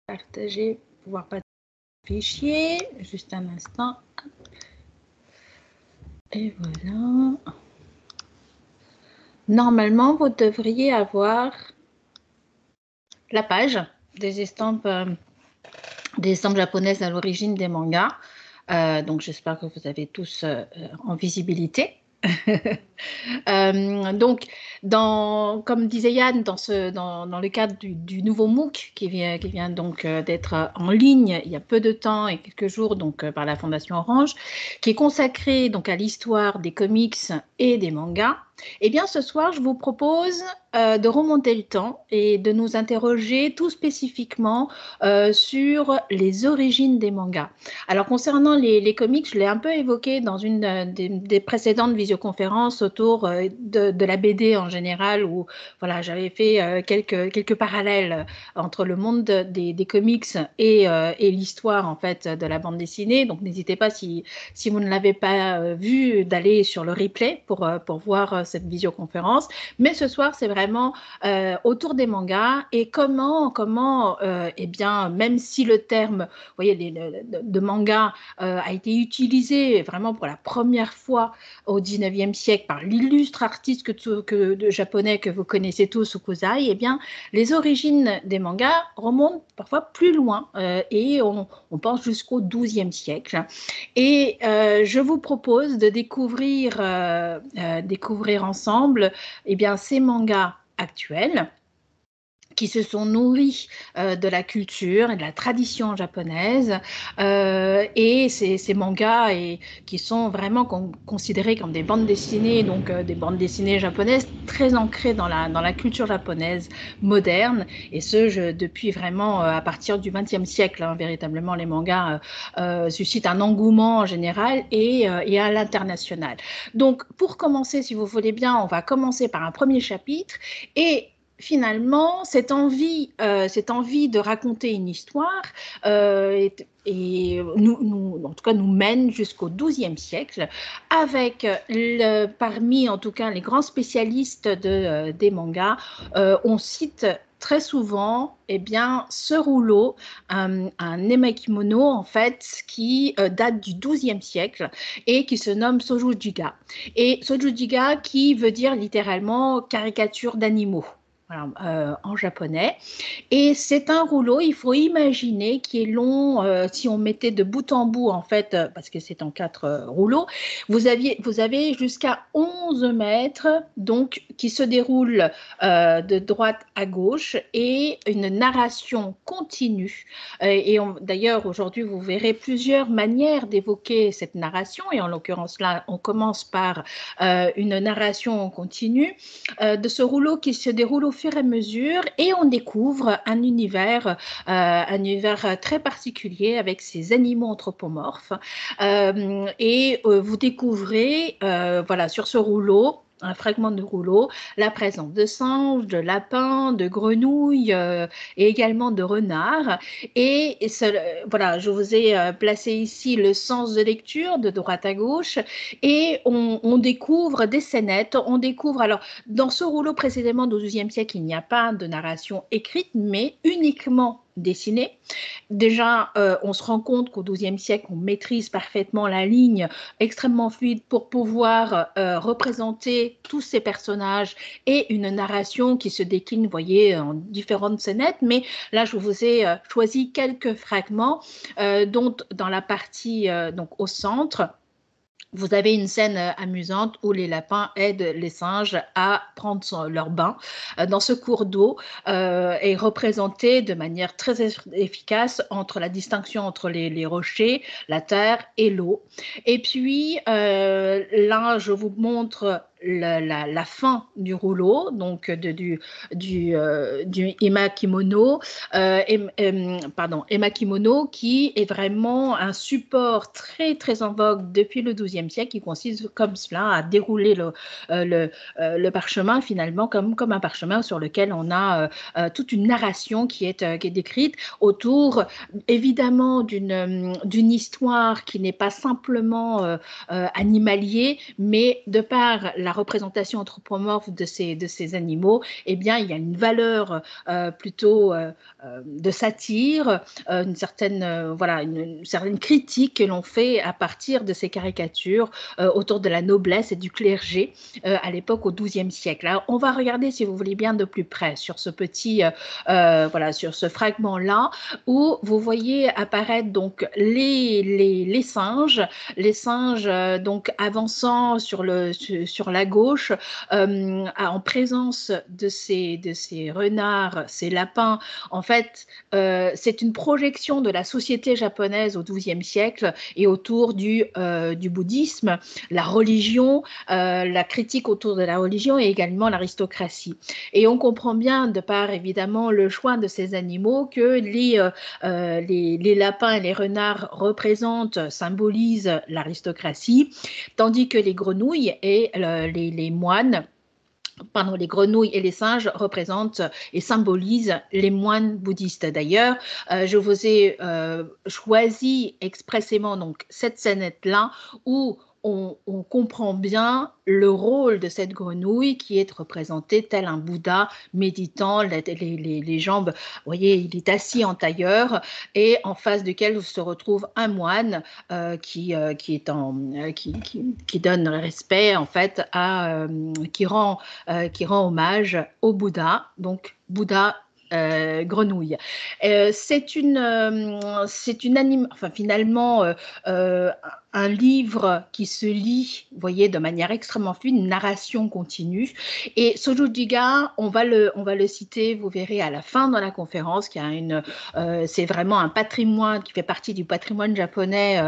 Partager, pouvoir partager le fichier, juste un instant. Et voilà. Normalement, vous devriez avoir la page des estampes japonaises à l'origine des mangas. Donc, j'espère que vous avez tous en visibilité. Donc, comme disait Yann, dans le cadre du nouveau MOOC qui vient donc d'être en ligne il y a peu de temps et quelques jours donc par la Fondation Orange, qui est consacré donc à l'histoire des comics et des mangas, eh bien ce soir je vous propose de remonter le temps et de nous interroger tout spécifiquement sur les origines des mangas. Alors concernant les comics, je l'ai un peu évoqué dans une des précédentes visioconférences autour de la BD en général, où voilà, j'avais fait quelques parallèles entre le monde des comics et l'histoire en fait de la bande dessinée. Donc n'hésitez pas, si vous ne l'avez pas vu, d'aller sur le replay pour voir cette visioconférence. Mais ce soir, c'est vraiment autour des mangas et comment eh bien, même si le terme, vous voyez, de manga a été utilisé vraiment pour la première fois au 19e siècle par l'illustre artiste japonais que vous connaissez tous, Hokusai, eh bien, les origines des mangas remontent parfois plus loin et on pense jusqu'au 12e siècle. Et je vous propose de découvrir ensemble eh bien, ces mangas actuels qui se sont nourris de la culture et de la tradition japonaise et ces mangas qui sont vraiment considérés comme des bandes dessinées, donc des bandes dessinées japonaises très ancrées dans la culture japonaise moderne, et ce depuis vraiment à partir du XXe siècle. Hein, véritablement, les mangas suscitent un engouement en général et à l'international. Donc pour commencer, si vous voulez bien, on va commencer par un premier chapitre et finalement, cette envie de raconter une histoire en tout cas, nous mène jusqu'au XIIe siècle, avec parmi, en tout cas, les grands spécialistes des mangas, on cite très souvent eh bien, ce rouleau, un emakimono, en fait, qui date du XIIe siècle et qui se nomme Sojujiga. Et Sojujiga, qui veut dire littéralement caricature d'animaux. Voilà, en japonais. Et c'est un rouleau, il faut imaginer, qui est long, si on mettait de bout en bout, en fait, parce que c'est en 4 rouleaux, vous avez jusqu'à 11 mètres, donc, qui se déroulent de droite à gauche, et une narration continue. D'ailleurs, aujourd'hui, vous verrez plusieurs manières d'évoquer cette narration, et en l'occurrence là, on commence par une narration continue de ce rouleau qui se déroule au fur et à mesure, et on découvre un univers très particulier avec ces animaux anthropomorphes. Vous découvrez, voilà, sur ce rouleau, un fragment de rouleau, la présence de singes, de lapins, de grenouilles et également de renards. Voilà, je vous ai placé ici le sens de lecture de droite à gauche, et on découvre des scénettes. On découvre, alors, dans ce rouleau précisément du XIIe siècle, il n'y a pas de narration écrite, mais uniquement dessinée. Déjà, on se rend compte qu'au XIIe siècle, on maîtrise parfaitement la ligne extrêmement fluide pour pouvoir représenter tous ces personnages et une narration qui se décline, vous voyez, en différentes scénettes. Mais là, je vous ai choisi quelques fragments, dont dans la partie donc au centre, vous avez une scène amusante où les lapins aident les singes à prendre leur bain dans ce cours d'eau, est représenté de manière très efficace entre la distinction entre les rochers, la terre et l'eau. Et puis là, je vous montre la fin du rouleau, donc du emakimono, emakimono, qui est vraiment un support très très en vogue depuis le XIIe siècle, qui consiste comme cela à dérouler le parchemin finalement comme un parchemin sur lequel on a toute une narration qui est décrite autour évidemment d'une histoire qui n'est pas simplement animalier, mais de par la représentation anthropomorphe de ces animaux, eh bien, il y a une valeur plutôt de satire, une certaine critique que l'on fait à partir de ces caricatures autour de la noblesse et du clergé à l'époque au XIIe siècle. Alors, on va regarder, si vous voulez bien, de plus près sur ce sur ce fragment-là, où vous voyez apparaître donc les singes donc avançant sur la gauche, en présence de ces renards, ces lapins. En fait, c'est une projection de la société japonaise au XIIe siècle et autour du bouddhisme, la religion, la critique autour de la religion et également l'aristocratie. Et on comprend bien, de par évidemment le choix de ces animaux, que les lapins et les renards symbolisent l'aristocratie, tandis que les grenouilles et les moines, les grenouilles et les singes représentent et symbolisent les moines bouddhistes. D'ailleurs, je vous ai choisi expressément donc cette scénette-là où on comprend bien le rôle de cette grenouille qui est représentée tel un Bouddha méditant, les jambes, vous voyez, il est assis en tailleur et en face duquel se retrouve un moine qui donne respect en fait qui rend hommage au Bouddha, donc Bouddha grenouille. Finalement un livre qui se lit, vous voyez, de manière extrêmement fluide, une narration continue. Et Soju-Jiga, on va le citer, vous verrez à la fin de la conférence, c'est vraiment un patrimoine qui fait partie du patrimoine japonais,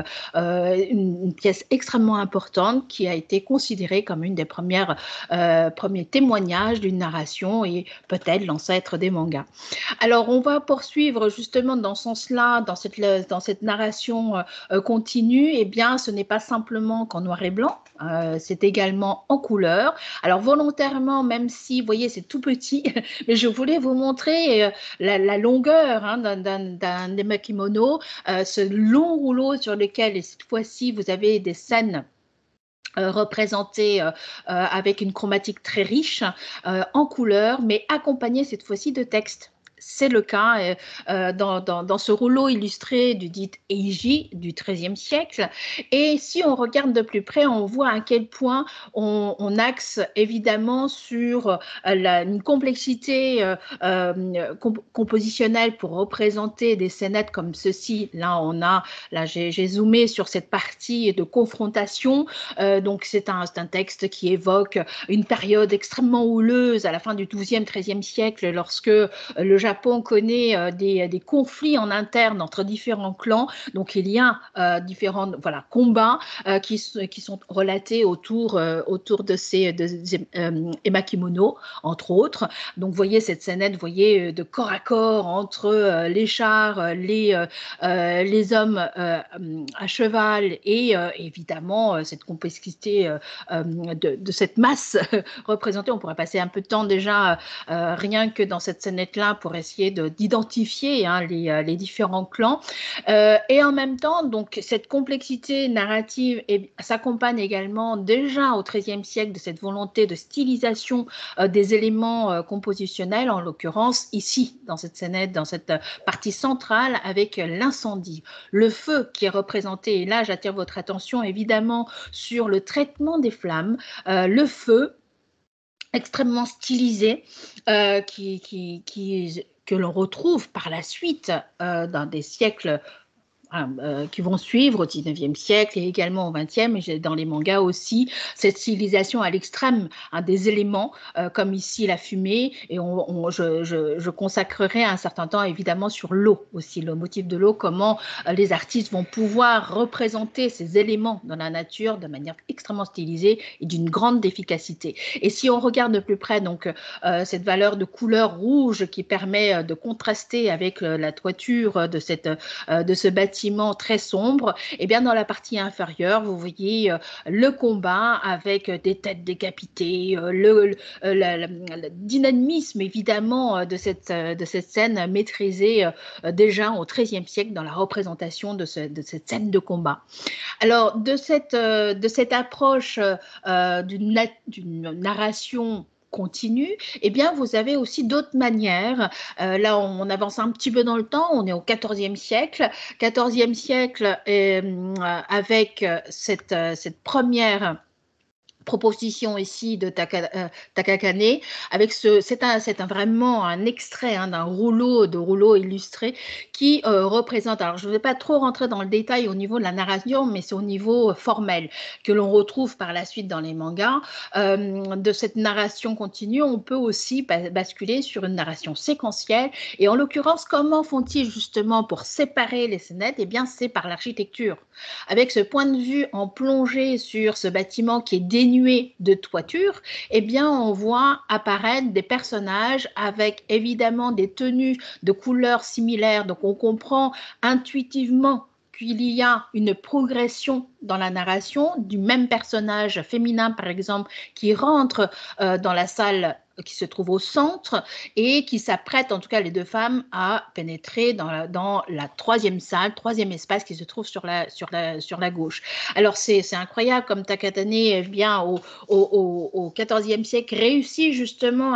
une pièce extrêmement importante qui a été considérée comme une des premiers témoignages d'une narration et peut-être l'ancêtre des mangas. Alors, on va poursuivre justement dans ce sens-là, dans cette narration continue. Eh bien, ce n'est pas simplement qu'en noir et blanc, c'est également en couleur. Alors, volontairement, même si, vous voyez, c'est tout petit, mais je voulais vous montrer la longueur d'un emakimono, ce long rouleau sur lequel, et cette fois-ci, vous avez des scènes représentées avec une chromatique très riche, en couleur, mais accompagnées cette fois-ci de texte. C'est le cas dans ce rouleau illustré du dit Eiji du XIIIe siècle. Et si on regarde de plus près, on voit à quel point on axe évidemment sur une complexité compositionnelle pour représenter des scénettes comme ceci. Là, j'ai zoomé sur cette partie de confrontation. Donc, c'est un texte qui évoque une période extrêmement houleuse à la fin du XIIe, XIIIe siècle, lorsque le Japon connaît des conflits en interne entre différents clans. Donc, il y a différents combats qui sont relatés autour de ces emakimono, entre autres. Donc, vous voyez cette scénette, vous voyez, de corps à corps entre les chars, les hommes à cheval et évidemment cette complexité de cette masse représentée. On pourrait passer un peu de temps déjà rien que dans cette scénette-là pour essayer d'identifier les différents clans. Et en même temps, donc, cette complexité narrative s'accompagne également déjà au XIIIe siècle de cette volonté de stylisation des éléments compositionnels, en l'occurrence ici, dans cette scénette, dans cette partie centrale avec l'incendie. Le feu qui est représenté, et là j'attire votre attention évidemment sur le traitement des flammes, le feu extrêmement stylisé que l'on retrouve par la suite dans des siècles qui vont suivre au XIXe siècle et également au XXe, et dans les mangas aussi, cette stylisation à l'extrême des éléments, comme ici la fumée, et je consacrerai un certain temps évidemment sur l'eau aussi, le motif de l'eau, comment les artistes vont pouvoir représenter ces éléments dans la nature de manière extrêmement stylisée et d'une grande efficacité. Et si on regarde de plus près, donc, cette valeur de couleur rouge qui permet de contraster avec la toiture de ce bâtiment, bâtiment très sombre, et bien dans la partie inférieure, vous voyez le combat avec des têtes décapitées, le dynamisme évidemment de cette scène maîtrisée déjà au XIIIe siècle dans la représentation de cette scène de combat. Alors, de cette approche d'une narration continue, eh bien, vous avez aussi d'autres manières. Là, on avance un petit peu dans le temps, on est au XIVe siècle. XIVe siècle, avec cette première proposition ici de Takakane, avec c'est vraiment un extrait d'un rouleau illustré qui représente, alors je ne vais pas trop rentrer dans le détail au niveau de la narration, mais c'est au niveau formel que l'on retrouve par la suite dans les mangas. De cette narration continue, on peut aussi basculer sur une narration séquentielle, et en l'occurrence, comment font-ils justement pour séparer les scénettes? Eh bien, c'est par l'architecture. Avec ce point de vue en plongée sur ce bâtiment qui est dénué de toiture, eh bien, on voit apparaître des personnages avec évidemment des tenues de couleurs similaires. Donc, on comprend intuitivement qu'il y a une progression dans la narration du même personnage féminin, par exemple, qui rentre dans la salle qui se trouve au centre et qui s'apprête, en tout cas les deux femmes, à pénétrer dans la troisième salle, troisième espace qui se trouve sur la gauche. Alors c'est incroyable comme Takakane vient au XIVe siècle réussit justement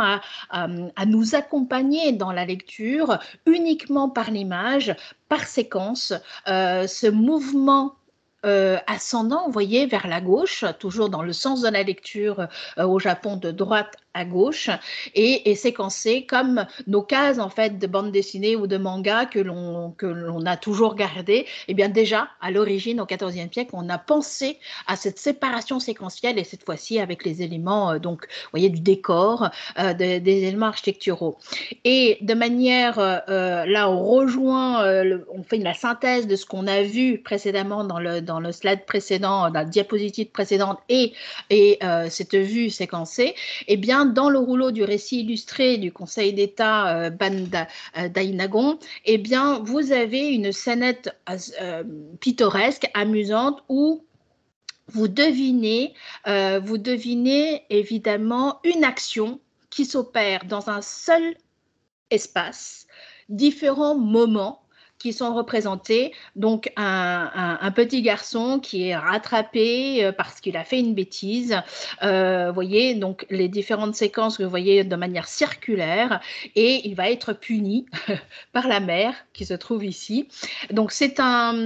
à nous accompagner dans la lecture uniquement par l'image, par séquence, ce mouvement ascendant, vous voyez, vers la gauche, toujours dans le sens de la lecture au Japon, de droite à gauche, et séquencé comme nos cases en fait de bande dessinée ou de manga que l'on a toujours gardé. Et bien déjà à l'origine au XIVe siècle, on a pensé à cette séparation séquentielle, et cette fois-ci avec les éléments donc vous voyez du décor, des éléments architecturaux. Et de manière là on rejoint, on fait la synthèse de ce qu'on a vu précédemment dans le slide précédent, dans la diapositive précédente, et cette vue séquencée. Eh bien, dans le rouleau du récit illustré du Conseil d'État Dainagon, eh bien, vous avez une scénette pittoresque, amusante, où vous devinez évidemment une action qui s'opère dans un seul espace, différents moments qui sont représentés. Donc, un petit garçon qui est rattrapé parce qu'il a fait une bêtise. Vous voyez, donc les différentes séquences que vous voyez de manière circulaire, et il va être puni par la mère qui se trouve ici. Donc, c'est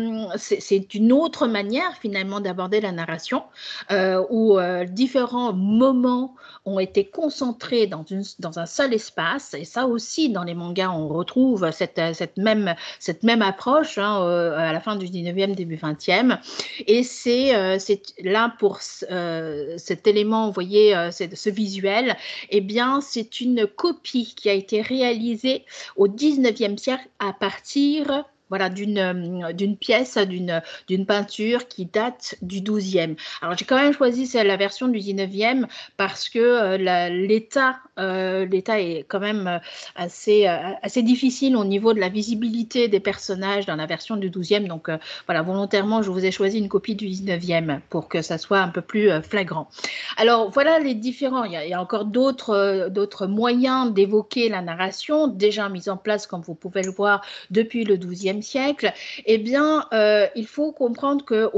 une autre manière finalement d'aborder la narration où différents moments ont été concentrés dans un seul espace. Et ça aussi, dans les mangas, on retrouve cette même approche à la fin du 19e, début 20e. Et c'est là pour cet élément, vous voyez, ce visuel, eh bien, c'est une copie qui a été réalisée au 19e siècle à partir voilà, d'une pièce, d'une peinture qui date du 12e. Alors, j'ai quand même choisi la version du 19e parce que l'état est quand même assez difficile au niveau de la visibilité des personnages dans la version du 12e. Donc, voilà, volontairement, je vous ai choisi une copie du 19e pour que ça soit un peu plus flagrant. Alors, voilà les différents. Il y a encore d'autres moyens d'évoquer la narration, déjà mis en place, comme vous pouvez le voir, depuis le 12e siècle. Eh bien, il faut comprendre que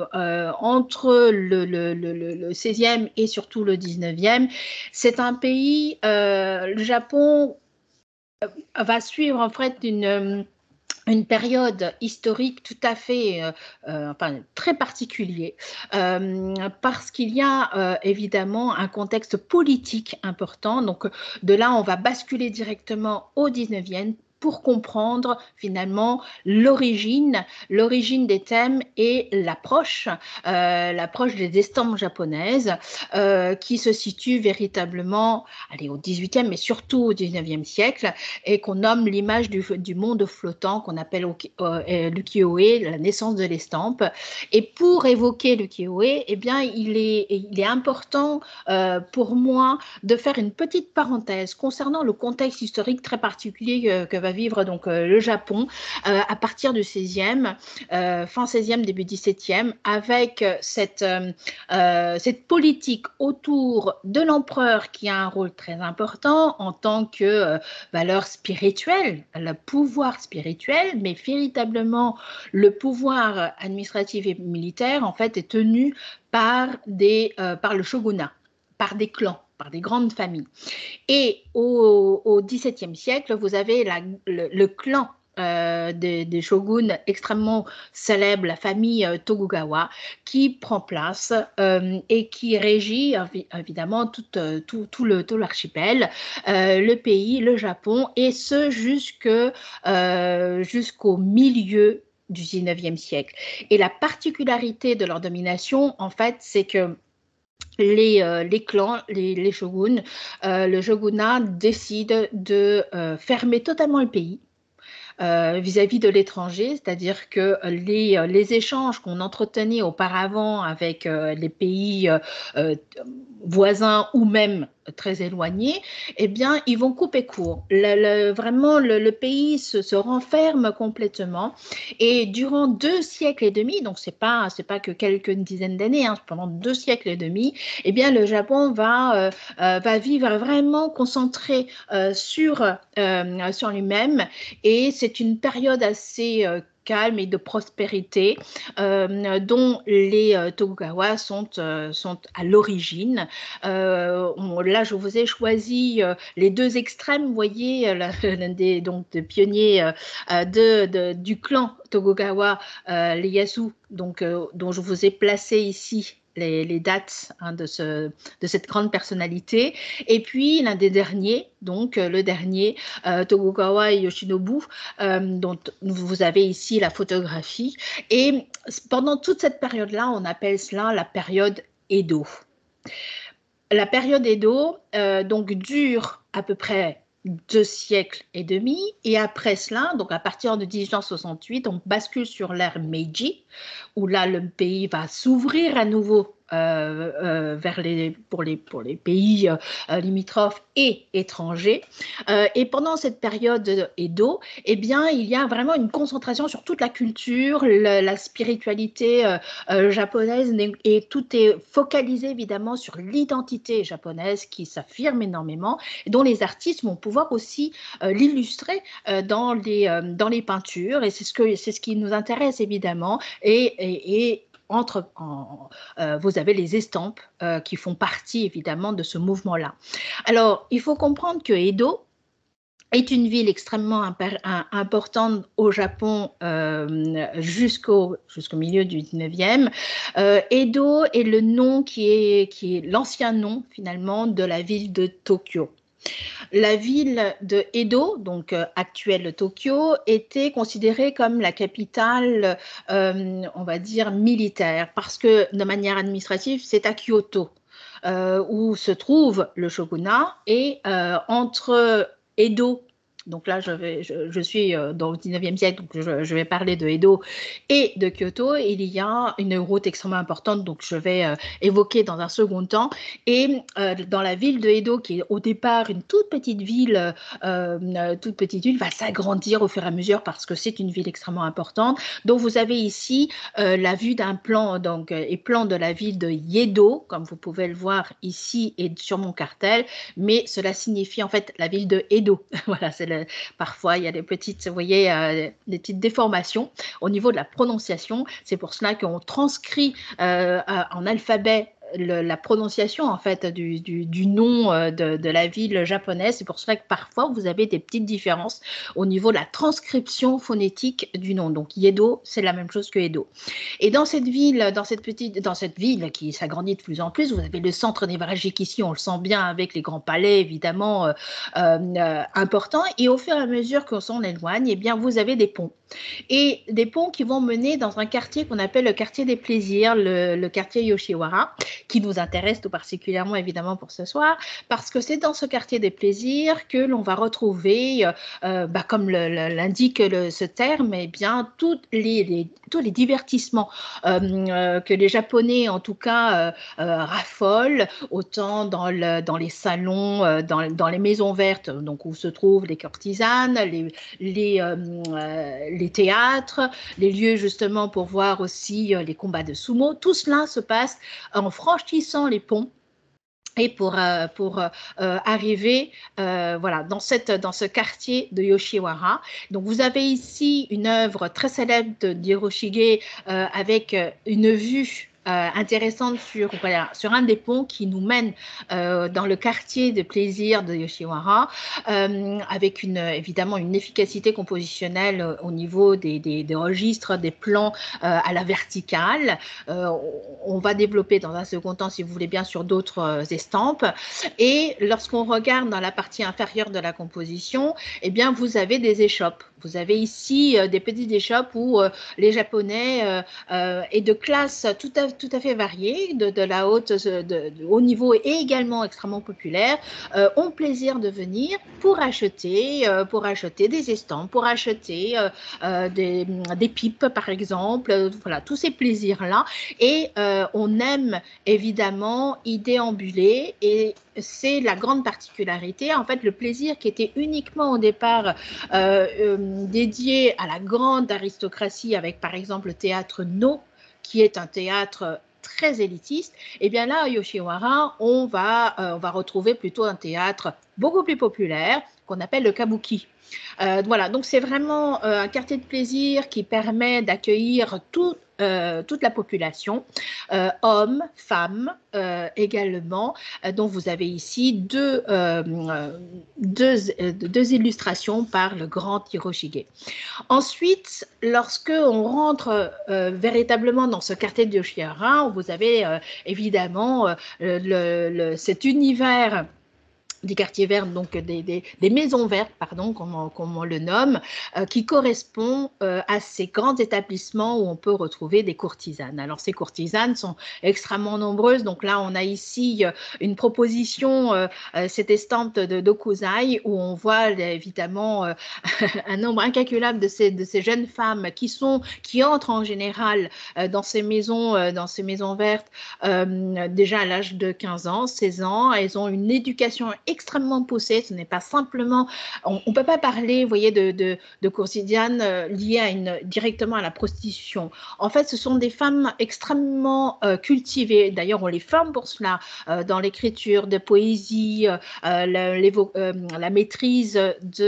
entre le 16e et surtout le 19e, c'est un pays, le Japon va suivre en fait une période historique tout à fait très particulier parce qu'il y a évidemment un contexte politique important. Donc de là, on va basculer directement au 19e pour comprendre finalement l'origine des thèmes et l'approche des estampes japonaises qui se situe véritablement au 18e, mais surtout au 19e siècle, et qu'on nomme l'image du monde flottant, qu'on appelle l'ukiyo-e, la naissance de l'estampe. Et pour évoquer l'ukiyo-e, eh bien, il est important pour moi de faire une petite parenthèse concernant le contexte historique très particulier que va va vivre donc le Japon à partir du 16e, fin 16e, début 17e, avec cette politique autour de l'empereur qui a un rôle très important en tant que valeur spirituelle, le pouvoir spirituel, mais véritablement le pouvoir administratif et militaire en fait est tenu par le shogunat, par des clans, par des grandes familles. Et au XVIIe siècle, vous avez le clan des shoguns extrêmement célèbres, la famille Tokugawa, qui prend place et qui régit évidemment tout l'archipel, le pays, le Japon, et ce jusqu'au milieu du XIXe siècle. Et la particularité de leur domination, en fait, c'est que les clans, les shoguns, le shogunat décide de fermer totalement le pays vis-à-vis de l'étranger, c'est-à-dire que les échanges qu'on entretenait auparavant avec les pays voisins ou même très éloignés, eh bien, ils vont couper court. Vraiment, le pays se renferme complètement. Et durant 2 siècles et demi, donc c'est pas que quelques dizaines d'années, hein, pendant 2 siècles et demi, eh bien, le Japon va vivre vraiment concentré sur lui-même. Et c'est une période assez calme et de prospérité dont les Tokugawa sont à l'origine. Là, je vous ai choisi les 2 extrêmes, vous voyez, des pionniers du clan Tokugawa, Ieyasu, dont je vous ai placé ici les dates hein, de cette grande personnalité. Et puis l'un des derniers, donc le dernier, Tokugawa Yoshinobu, dont vous avez ici la photographie. Et pendant toute cette période-là, on appelle cela la période Edo. La période Edo donc dure à peu près 2 siècles et demi, et après cela, donc à partir de 1868, on bascule sur l'ère Meiji, où là le pays va s'ouvrir à nouveau pour les pays limitrophes et étrangers. Et pendant cette période Edo, eh bien, il y a vraiment une concentration sur toute la culture, la spiritualité japonaise, et tout est focalisé évidemment sur l'identité japonaise qui s'affirme énormément, et dont les artistes vont pouvoir aussi l'illustrer dans les peintures, et c'est ce qui nous intéresse évidemment, et vous avez les estampes qui font partie évidemment de ce mouvement-là. Alors, il faut comprendre que Edo est une ville extrêmement importante au Japon jusqu'au milieu du 19e. Edo est le nom qui est l'ancien nom finalement de la ville de Tokyo. La ville de Edo, donc actuelle Tokyo, était considérée comme la capitale, on va dire, militaire, parce que de manière administrative, c'est à Kyoto, où se trouve le shogunat, et entre Edo, donc là je suis dans le 19e siècle, donc je vais parler de Edo et de Kyoto. Il y a une route extrêmement importante, donc je vais évoquer dans un second temps. Et dans la ville de Edo, qui est au départ une toute petite ville, va s'agrandir au fur et à mesure parce que c'est une ville extrêmement importante. Donc vous avez ici la vue d'un plan, et plan de la ville de Yedo, comme vous pouvez le voir ici et sur mon cartel, mais cela signifie en fait la ville de Edo. Voilà, parfois il y a des petites, vous voyez, des petites déformations au niveau de la prononciation. C'est pour cela qu'on transcrit en alphabet la prononciation en fait du nom de la ville japonaise. C'est pour cela que parfois vous avez des petites différences au niveau de la transcription phonétique du nom. Donc Yedo, c'est la même chose que Edo. Et dans cette ville qui s'agrandit de plus en plus, vous avez le centre névralgique ici, on le sent bien avec les grands palais évidemment importants. Et au fur et à mesure qu'on s'en éloigne, eh bien vous avez des ponts. Et des ponts qui vont mener dans un quartier qu'on appelle le quartier des plaisirs, le quartier Yoshiwara, qui nous intéresse tout particulièrement évidemment pour ce soir, parce que c'est dans ce quartier des plaisirs que l'on va retrouver, comme l'indique ce terme, eh bien, tous les divertissements que les Japonais en tout cas raffolent, autant dans les salons, dans les maisons vertes, donc où se trouvent les courtisanes, les théâtres, les lieux justement pour voir aussi les combats de sumo. Tout cela se passe en franchissant les ponts et pour arriver voilà, dans ce quartier de Yoshiwara. Donc vous avez ici une œuvre très célèbre d'Hiroshige avec une vue intéressante sur un des ponts qui nous mène dans le quartier de plaisir de Yoshiwara, avec évidemment une efficacité compositionnelle au niveau des registres, des plans à la verticale. On va développer dans un second temps, si vous voulez bien, sur d'autres estampes. Et lorsqu'on regarde dans la partie inférieure de la composition, eh bien, vous avez des échoppes. Vous avez ici des petites échoppes où les Japonais et de classes tout à fait variées, de la haute, de haut niveau et également extrêmement populaires, ont plaisir de venir pour acheter des estampes, pour acheter des pipes par exemple, voilà, tous ces plaisirs-là. Et on aime évidemment y déambuler, et c'est la grande particularité. En fait, le plaisir qui était uniquement au départ dédié à la grande aristocratie, avec par exemple le théâtre No, qui est un théâtre très élitiste, et bien là à Yoshiwara, on va retrouver plutôt un théâtre beaucoup plus populaire qu'on appelle le kabuki. Voilà, donc c'est vraiment un quartier de plaisir qui permet d'accueillir toute la population, hommes, femmes également, dont vous avez ici deux illustrations par le grand Hiroshige. Ensuite, lorsque on rentre véritablement dans ce quartier de Yoshiwara, vous avez évidemment cet univers des quartiers verts, donc des maisons vertes, pardon, comme on le nomme, qui correspond à ces grands établissements où on peut retrouver des courtisanes. Alors, ces courtisanes sont extrêmement nombreuses. Donc là, on a ici une proposition, cette estampe de Kusai, où on voit évidemment un nombre incalculable de ces jeunes femmes qui entrent en général dans ces maisons vertes déjà à l'âge de 15 ans, 16 ans. Elles ont une éducation extrêmement poussée. Ce n'est pas simplement, on ne peut pas parler, vous voyez, de courtisanes liées directement à la prostitution. En fait, ce sont des femmes extrêmement cultivées. D'ailleurs, on les forme pour cela dans l'écriture de poésie, la maîtrise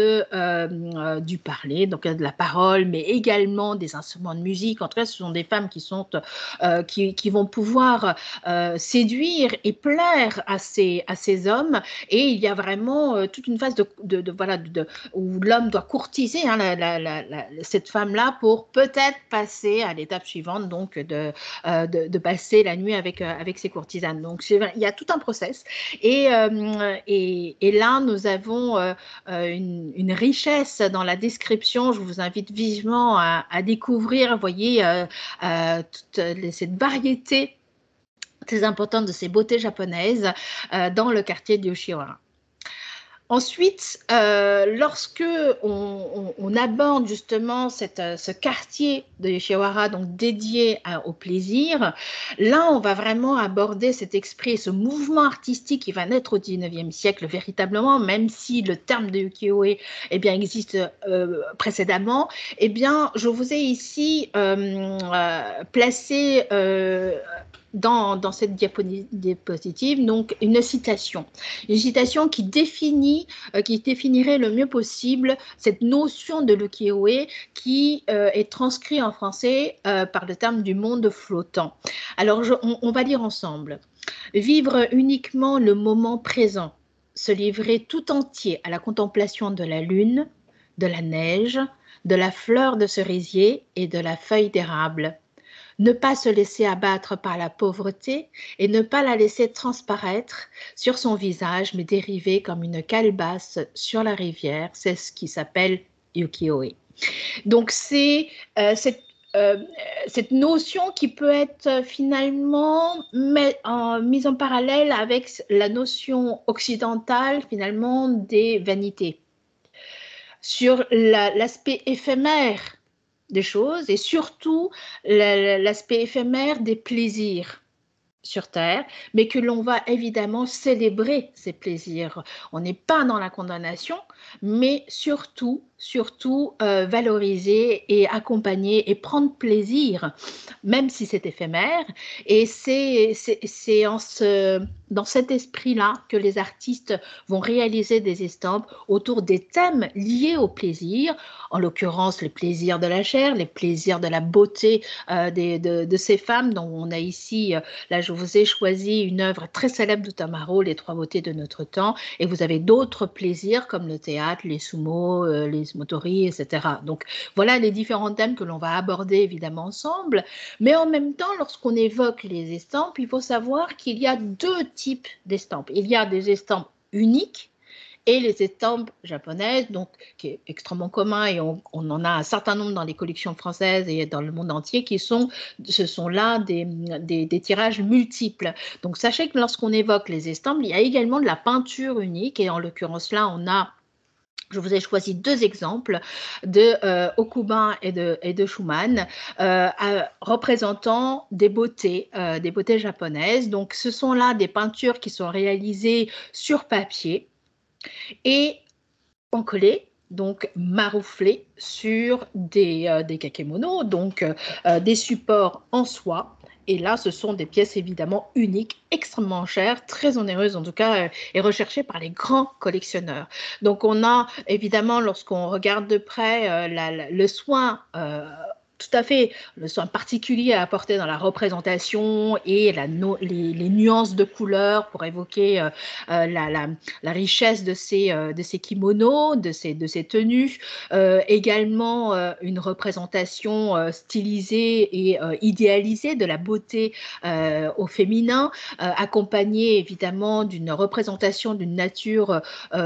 du parler, donc de la parole, mais également des instruments de musique. En tout cas, ce sont des femmes qui vont pouvoir séduire et plaire à ces hommes. Et il y a vraiment toute une phase où l'homme doit courtiser cette femme-là pour peut-être passer à l'étape suivante, donc de passer la nuit avec ses courtisanes. Donc il y a tout un process. Et là, nous avons une richesse dans la description. Je vous invite vivement à découvrir, vous voyez, cette variété très importante de ces beautés japonaises dans le quartier de Yoshiwara. Ensuite, lorsque on aborde justement ce quartier de Yoshiwara, donc dédié au plaisir, là, on va vraiment aborder cet esprit, ce mouvement artistique qui va naître au XIXe siècle véritablement, même si le terme de ukiyo-e existe précédemment. Eh bien, je vous ai ici placé dans cette diapositive, donc une citation qui définirait le mieux possible cette notion de l'ukiyo-e qui est transcrit en français par le terme du monde flottant. Alors, on va lire ensemble. Vivre uniquement le moment présent, se livrer tout entier à la contemplation de la lune, de la neige, de la fleur de cerisier et de la feuille d'érable. Ne pas se laisser abattre par la pauvreté et ne pas la laisser transparaître sur son visage, mais dériver comme une calebasse sur la rivière. C'est ce qui s'appelle ukiyo-e. Donc, c'est cette notion qui peut être finalement mise en parallèle avec la notion occidentale finalement des vanités, sur l'aspect éphémère des choses et surtout l'aspect éphémère des plaisirs sur Terre, mais que l'on va évidemment célébrer ces plaisirs. On n'est pas dans la condamnation, mais surtout valoriser et accompagner et prendre plaisir, même si c'est éphémère. Et c'est dans cet esprit-là que les artistes vont réaliser des estampes autour des thèmes liés au plaisir, en l'occurrence les plaisirs de la chair, les plaisirs de la beauté de ces femmes, dont on a ici, là je vous ai choisi une œuvre très célèbre d'Utamaro, Les Trois Beautés de notre temps, et vous avez d'autres plaisirs comme le théâtre, les sumo, les motori, etc. Donc voilà les différents thèmes que l'on va aborder évidemment ensemble, mais en même temps, lorsqu'on évoque les estampes, il faut savoir qu'il y a deux types d'estampes. Il y a des estampes uniques et les estampes japonaises, donc, qui est extrêmement commun, et on en a un certain nombre dans les collections françaises et dans le monde entier, ce sont là des tirages multiples. Donc sachez que lorsqu'on évoque les estampes, il y a également de la peinture unique, et en l'occurrence là, je vous ai choisi deux exemples de Okuban et de Schumann représentant des beautés japonaises. Donc ce sont là des peintures qui sont réalisées sur papier et encollées, donc marouflées sur des kakemonos, donc des supports en soie. Et là, ce sont des pièces évidemment uniques, extrêmement chères, très onéreuses en tout cas, et recherchées par les grands collectionneurs. Donc on a évidemment, lorsqu'on regarde de près, le soin tout à fait, le soin particulier à apporter dans la représentation et les nuances de couleurs pour évoquer la richesse de ces kimonos, de ces tenues. Également, une représentation stylisée et idéalisée de la beauté au féminin, accompagnée évidemment d'une représentation d'une nature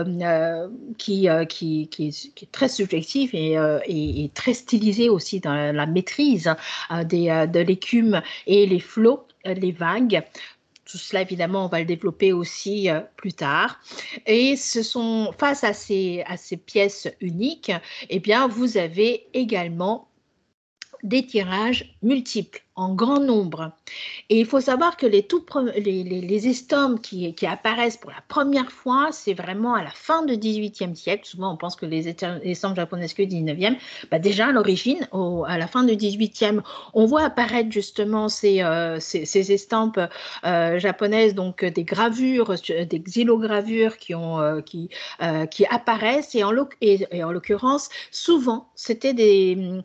qui est très subjective et très stylisée aussi dans la maîtrise de l'écume et les flots, les vagues. Tout cela, évidemment, on va le développer aussi plus tard. Et face à ces pièces uniques, eh bien, vous avez également des tirages multiples, en grand nombre. Et il faut savoir que les estampes qui apparaissent pour la première fois, c'est vraiment à la fin du XVIIIe siècle. Souvent, on pense que les estampes japonaises que du XIXe. Bah, déjà, à l'origine, à la fin du XVIIIe, on voit apparaître justement ces estampes japonaises, donc des gravures, des xylogravures qui apparaissent. Et en l'occurrence, souvent, c'était des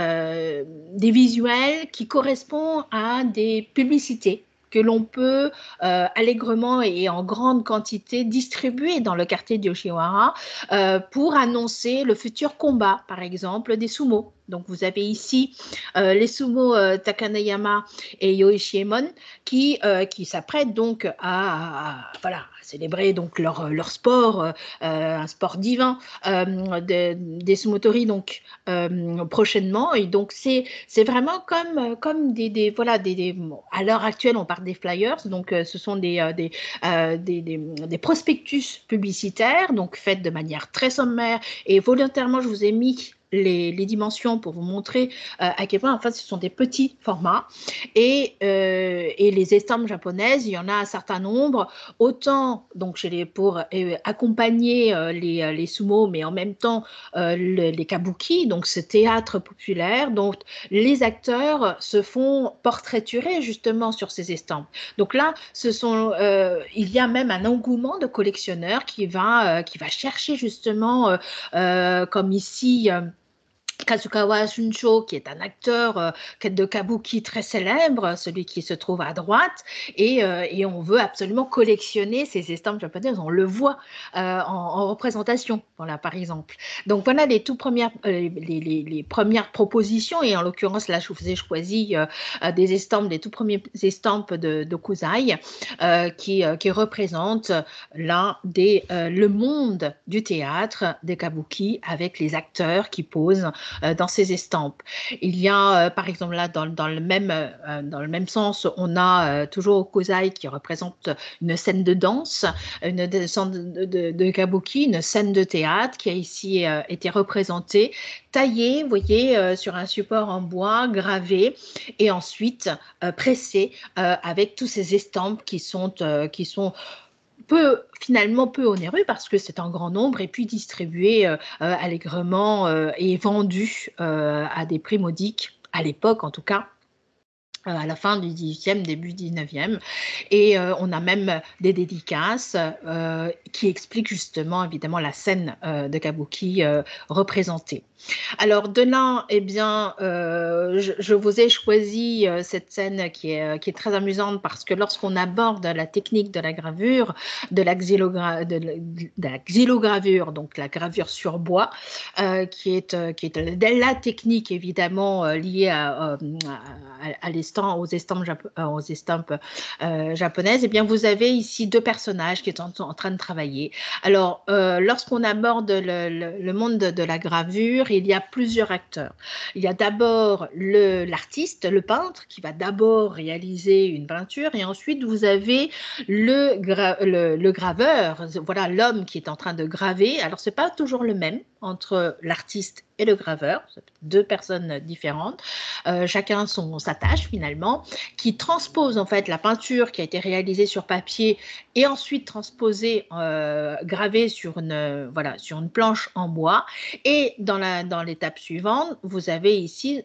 visuels qui correspondent à des publicités que l'on peut allègrement et en grande quantité distribuer dans le quartier de Yoshiwara pour annoncer le futur combat, par exemple, des sumo. Donc, vous avez ici les sumo Takanayama et Yoishiemon qui s'apprêtent donc à célébrer donc leur sport, un sport divin des sumotori donc prochainement. Et donc, c'est vraiment comme à l'heure actuelle, on parle des flyers. Donc, ce sont des prospectus publicitaires, donc faits de manière très sommaire. Et volontairement, je vous ai mis les dimensions pour vous montrer à quel point en fait ce sont des petits formats et les estampes japonaises, il y en a un certain nombre, autant donc pour accompagner les sumo, mais en même temps les kabuki, donc ce théâtre populaire dont les acteurs se font portraiturer justement sur ces estampes. Donc là, il y a même un engouement de collectionneurs qui va chercher justement comme ici Kazukawa Shuncho, qui est un acteur de kabuki très célèbre, celui qui se trouve à droite, et on veut absolument collectionner ces estampes japonaises. On le voit en représentation, voilà, par exemple. Donc voilà les premières propositions, et en l'occurrence, là, je vous ai choisi des estampes, les tout premières estampes de Kusai, qui représentent là le monde du théâtre des kabuki avec les acteurs qui posent dans ces estampes. Il y a, par exemple, là, dans le même sens, on a toujours Hokusai qui représente une scène de danse, une scène de kabuki, une scène de théâtre qui a ici été représentée, taillée, vous voyez, sur un support en bois, gravé, et ensuite pressée avec tous ces estampes qui sont finalement peu onéreux parce que c'est en grand nombre et puis distribué allègrement et vendu à des prix modiques, à l'époque en tout cas. À la fin du 18e, début 19e. Et on a même des dédicaces qui expliquent justement, évidemment, la scène de kabuki représentée. Alors de là, eh bien, je vous ai choisi cette scène qui est très amusante parce que lorsqu'on aborde la technique de la gravure, de la xylogravure, donc la gravure sur bois, qui est la technique évidemment liée aux estampes japonaises, eh bien, vous avez ici deux personnages qui sont en train de travailler. Alors, lorsqu'on aborde le monde de la gravure, il y a plusieurs acteurs. Il y a d'abord l'artiste, le peintre, qui va d'abord réaliser une peinture, et ensuite vous avez le graveur, voilà l'homme qui est en train de graver. Alors, ce n'est pas toujours le même entre l'artiste et le graveur, deux personnes différentes, chacun sa tâche finalement, qui transpose en fait la peinture qui a été réalisée sur papier et ensuite transposée, gravée sur une planche en bois. Et dans l'étape suivante, vous avez ici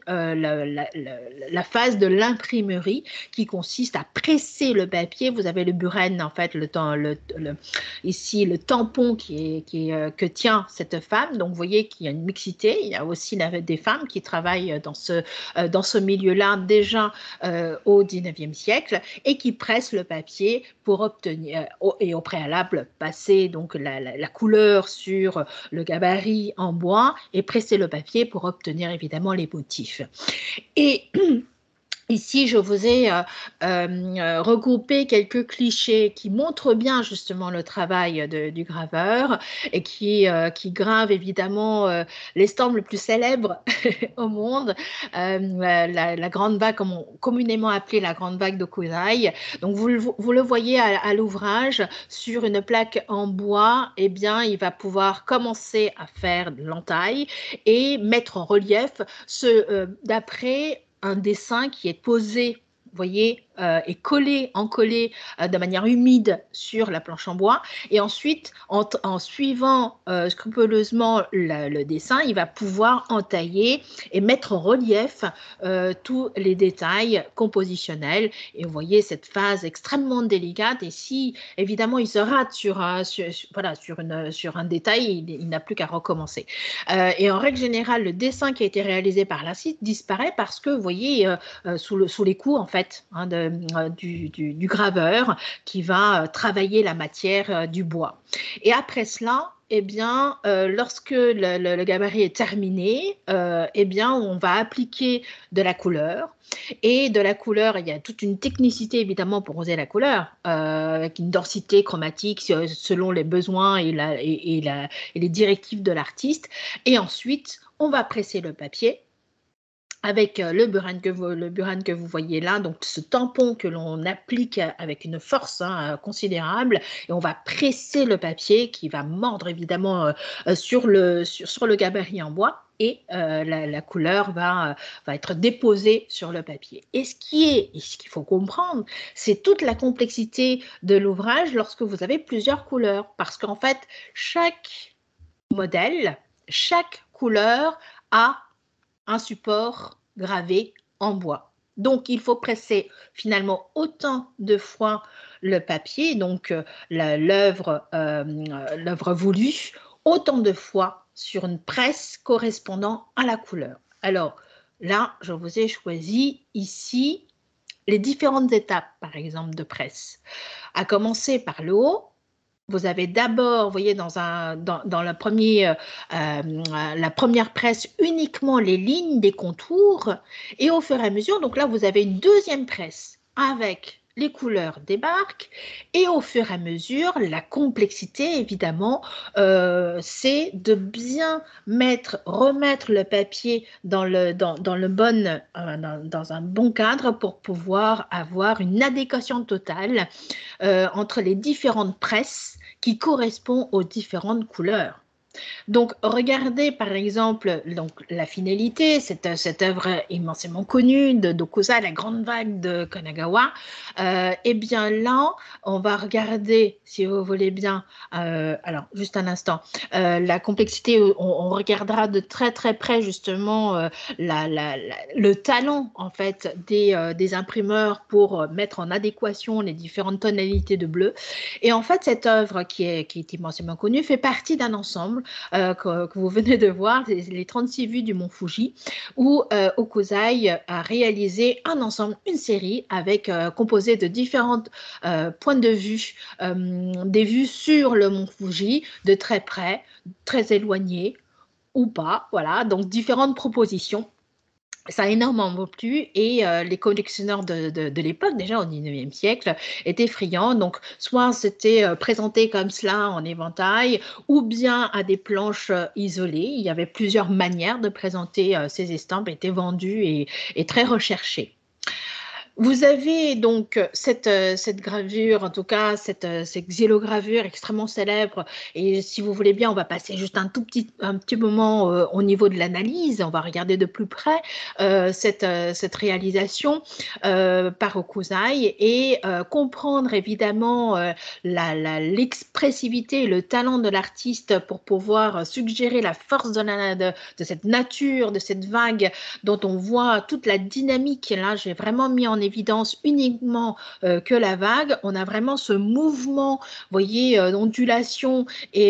la phase de l'imprimerie qui consiste à presser le papier. Vous avez le buren, en fait, ici le tampon que tient cette femme. Donc, vous voyez qu'il y a une mixité. Il y a aussi des femmes qui travaillent dans ce milieu-là déjà au 19e siècle et qui pressent le papier pour obtenir, et au préalable, passer donc la couleur sur le gabarit en bois et presser le papier pour obtenir évidemment les motifs. Et ici, je vous ai regroupé quelques clichés qui montrent bien justement le travail du graveur et qui grave évidemment l'estampe le plus célèbre au monde, la grande vague, communément appelée la grande vague d'Hokusai. Donc vous le voyez à l'ouvrage sur une plaque en bois, eh bien il va pouvoir commencer à faire de l'entaille et mettre en relief d'après un dessin qui est posé, vous voyez, et encollé de manière humide sur la planche en bois. Et ensuite, en suivant scrupuleusement le dessin, il va pouvoir entailler et mettre en relief tous les détails compositionnels. Et vous voyez cette phase extrêmement délicate. Et si, évidemment, il se rate sur un détail, il n'a plus qu'à recommencer. Et en règle générale, le dessin qui a été réalisé par l'artiste disparaît parce que, vous voyez, sous les coups, en fait, du graveur qui va travailler la matière du bois. Et après cela, eh bien, lorsque le gabarit est terminé, eh bien, on va appliquer de la couleur. Et de la couleur, il y a toute une technicité évidemment pour oser la couleur, avec une densité chromatique selon les besoins et les directives de l'artiste. Et ensuite, on va presser le papier avec le buran que vous voyez là, donc ce tampon que l'on applique avec une force considérable, et on va presser le papier qui va mordre évidemment sur le gabarit en bois, et la couleur va être déposée sur le papier. Et ce qu'il faut comprendre, c'est toute la complexité de l'ouvrage lorsque vous avez plusieurs couleurs, parce qu'en fait, chaque modèle, chaque couleur a un support gravé en bois. Donc, il faut presser finalement autant de fois le papier, donc l'œuvre voulue, autant de fois sur une presse correspondant à la couleur. Alors là, je vous ai choisi ici les différentes étapes, par exemple, de presse. À commencer par le haut, vous avez d'abord, vous voyez, dans la première presse, uniquement les lignes des contours. Et au fur et à mesure, donc là, vous avez une deuxième presse avec les couleurs débarquent et au fur et à mesure, la complexité, évidemment, c'est de bien remettre le papier dans un bon cadre pour pouvoir avoir une adéquation totale entre les différentes presses qui correspondent aux différentes couleurs. Donc, regardez par exemple donc, la finalité, cette œuvre immensément connue d'Okusa, La Grande Vague de Kanagawa. Eh bien là, on va regarder, si vous voulez bien, alors juste un instant, la complexité, on regardera de très très près justement le talent en fait des imprimeurs pour mettre en adéquation les différentes tonalités de bleu. Et en fait, cette œuvre qui est immensément connue fait partie d'un ensemble que vous venez de voir, les 36 vues du mont Fuji, où Hokusai a réalisé un ensemble, une série composée de différents points de vue, des vues sur le mont Fuji, de très près, très éloigné ou pas, voilà, donc différentes propositions. Ça a énormément plu et les collectionneurs de l'époque, déjà au 19e siècle, étaient friands. Donc, soit c'était présenté comme cela en éventail ou bien à des planches isolées. Il y avait plusieurs manières de présenter ces estampes, étaient vendues et très recherchées. Vous avez donc cette gravure, en tout cas cette xylogravure extrêmement célèbre. Et si vous voulez bien, on va passer juste un petit moment au niveau de l'analyse. On va regarder de plus près cette réalisation par Hokusai et comprendre évidemment l'expressivité et le talent de l'artiste pour pouvoir suggérer la force de cette nature, de cette vague dont on voit toute la dynamique. Là, j'ai vraiment mis en évidence uniquement que la vague. On a vraiment ce mouvement, vous voyez, d'ondulation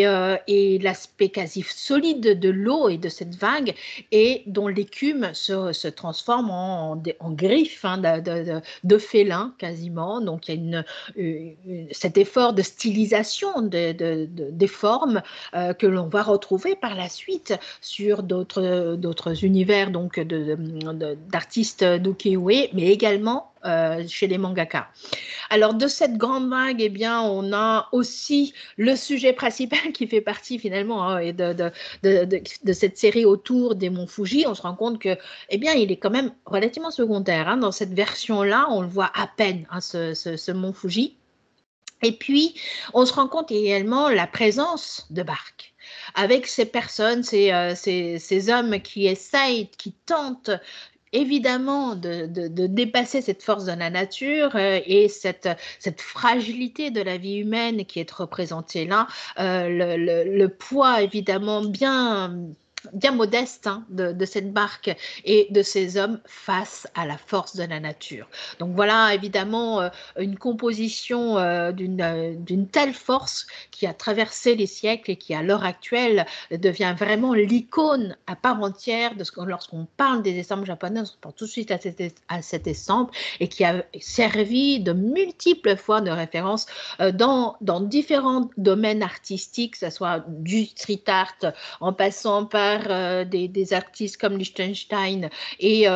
et l'aspect quasi solide de l'eau et de cette vague, et dont l'écume se transforme en griffes hein, de félin quasiment. Donc, il y a cet effort de stylisation des formes que l'on va retrouver par la suite sur d'autres univers donc d'artistes d'ukiyo-e, mais également chez les mangaka. Alors, de cette grande vague, eh bien, on a aussi le sujet principal qui fait partie finalement hein, de cette série autour des monts Fuji. On se rend compte que, eh bien, il est quand même relativement secondaire. Hein. Dans cette version-là, on le voit à peine, hein, ce mont Fuji. Et puis, on se rend compte également la présence de Barks avec ces personnes, ces hommes qui essayent, qui tentent évidemment de dépasser cette force de la nature et cette fragilité de la vie humaine qui est représentée là, le poids évidemment bien modeste hein, de cette barque et de ces hommes face à la force de la nature. Donc voilà évidemment une composition d'une telle force qui a traversé les siècles et qui à l'heure actuelle devient vraiment l'icône à part entière de lorsqu'on parle des estampes japonaises, on pense tout de suite à cette estampe et qui a servi de multiples fois de référence dans différents domaines artistiques, que ce soit du street art en passant par des artistes comme Liechtenstein et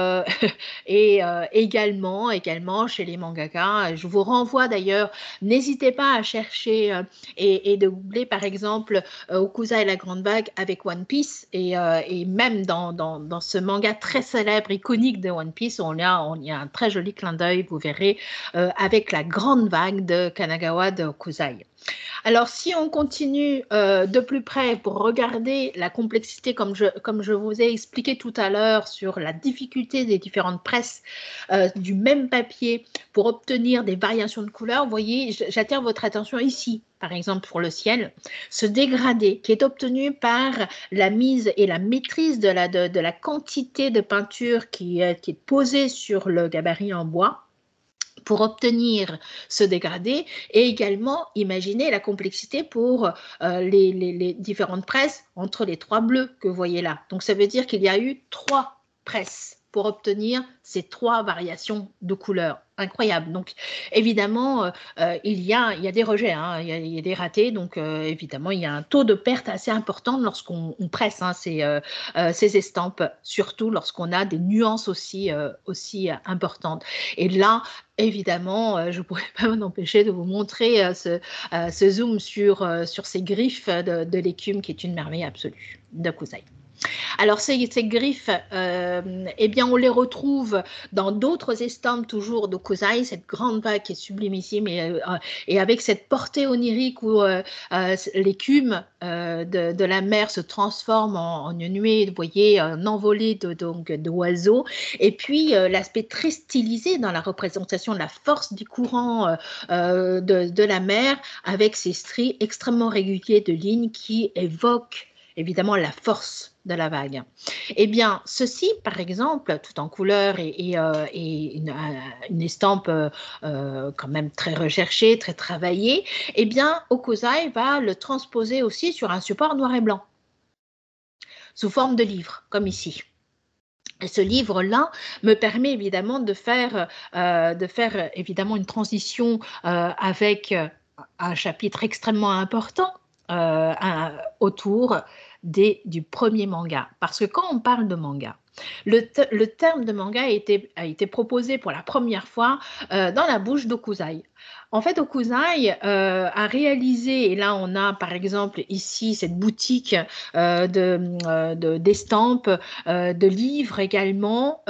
également chez les mangaka. Je vous renvoie d'ailleurs, n'hésitez pas à chercher et de googler par exemple Hokusai et la Grande Vague avec One Piece et même dans ce manga très célèbre, iconique de One Piece, il y a un très joli clin d'œil, vous verrez, avec la Grande Vague de Kanagawa de Hokusai. Alors, si on continue de plus près pour regarder la complexité, comme je vous ai expliqué tout à l'heure, sur la difficulté des différentes presses du même papier pour obtenir des variations de couleurs, vous voyez, j'attire votre attention ici, par exemple pour le ciel, ce dégradé qui est obtenu par la mise et la maîtrise de la quantité de peinture qui est posée sur le gabarit en bois, pour obtenir ce dégradé et également imaginer la complexité pour les différentes presses entre les trois bleus que vous voyez là. Donc ça veut dire qu'il y a eu 3 presses pour obtenir ces 3 variations de couleurs. Incroyable. Donc, évidemment, il y a des rejets, hein, il y a des ratés. Donc, évidemment, il y a un taux de perte assez important lorsqu'on presse ces estampes, surtout lorsqu'on a des nuances aussi importantes. Et là, évidemment, je ne pourrais pas m'empêcher de vous montrer ce zoom sur ces griffes de l'écume qui est une merveille absolue de Kusai. Alors, ces griffes, eh bien, on les retrouve dans d'autres estampes toujours de Kusai, cette grande vague qui est sublimissime et avec cette portée onirique où l'écume de la mer se transforme en une nuée, vous voyez, un envolé d'oiseaux. Et puis, l'aspect très stylisé dans la représentation de la force du courant de la mer avec ces stries extrêmement réguliers de lignes qui évoquent évidemment la force de la vague. Eh bien, ceci, par exemple, tout en couleur et une estampe quand même très recherchée, très travaillée, eh bien, Hokusai va le transposer aussi sur un support noir et blanc, sous forme de livre, comme ici. Et ce livre-là me permet évidemment de faire évidemment une transition avec un chapitre extrêmement important autour du premier manga. Parce que quand on parle de manga, le terme de manga a été proposé pour la première fois dans la bouche d'Hokusai. En fait, Hokusai a réalisé, et là on a par exemple ici cette boutique d'estampes, de livres également,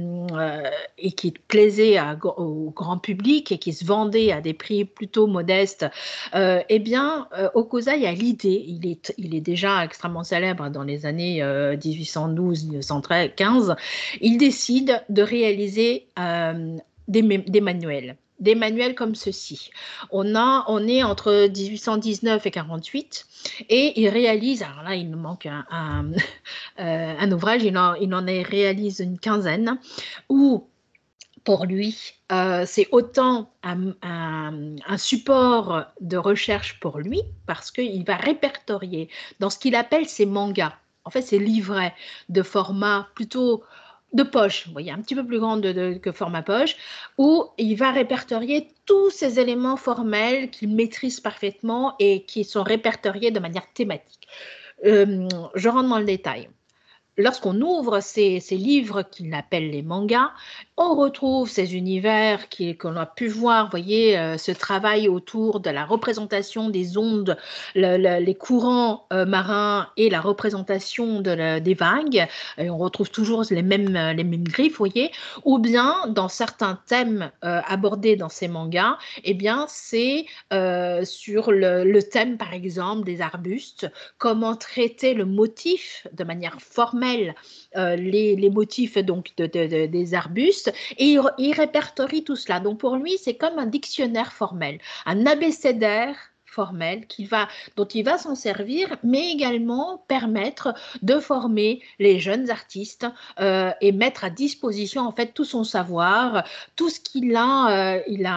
et qui plaisait au grand public et qui se vendait à des prix plutôt modestes. Eh bien, Hokusai a l'idée, il est déjà extrêmement célèbre dans les années 1812-1815, il décide de réaliser des manuels. Des manuels comme ceci. On est entre 1819 et 48 et il réalise, alors là il nous manque un ouvrage, il en réalise une quinzaine où pour lui, c'est autant un support de recherche pour lui parce qu'il va répertorier dans ce qu'il appelle ses mangas. En fait, c'est livrets de format plutôt de poche, vous voyez, un petit peu plus grand que format poche, où il va répertorier tous ces éléments formels qu'il maîtrise parfaitement et qui sont répertoriés de manière thématique. Je rentre dans le détail. Lorsqu'on ouvre ces livres qu'il appelle les mangas, on retrouve ces univers qu'on a pu voir, vous voyez, ce travail autour de la représentation des ondes, les courants marins et la représentation des vagues. Et on retrouve toujours les mêmes griffes, vous voyez. Ou bien, dans certains thèmes abordés dans ces mangas, eh bien, c'est sur le thème, par exemple, des arbustes, comment traiter le motif de manière formelle, les motifs donc des arbustes, et il répertorie tout cela. Donc pour lui, c'est comme un dictionnaire formel, un abécédaire formel dont il va s'en servir, mais également permettre de former les jeunes artistes et mettre à disposition en fait tout son savoir, tout ce qu'il a,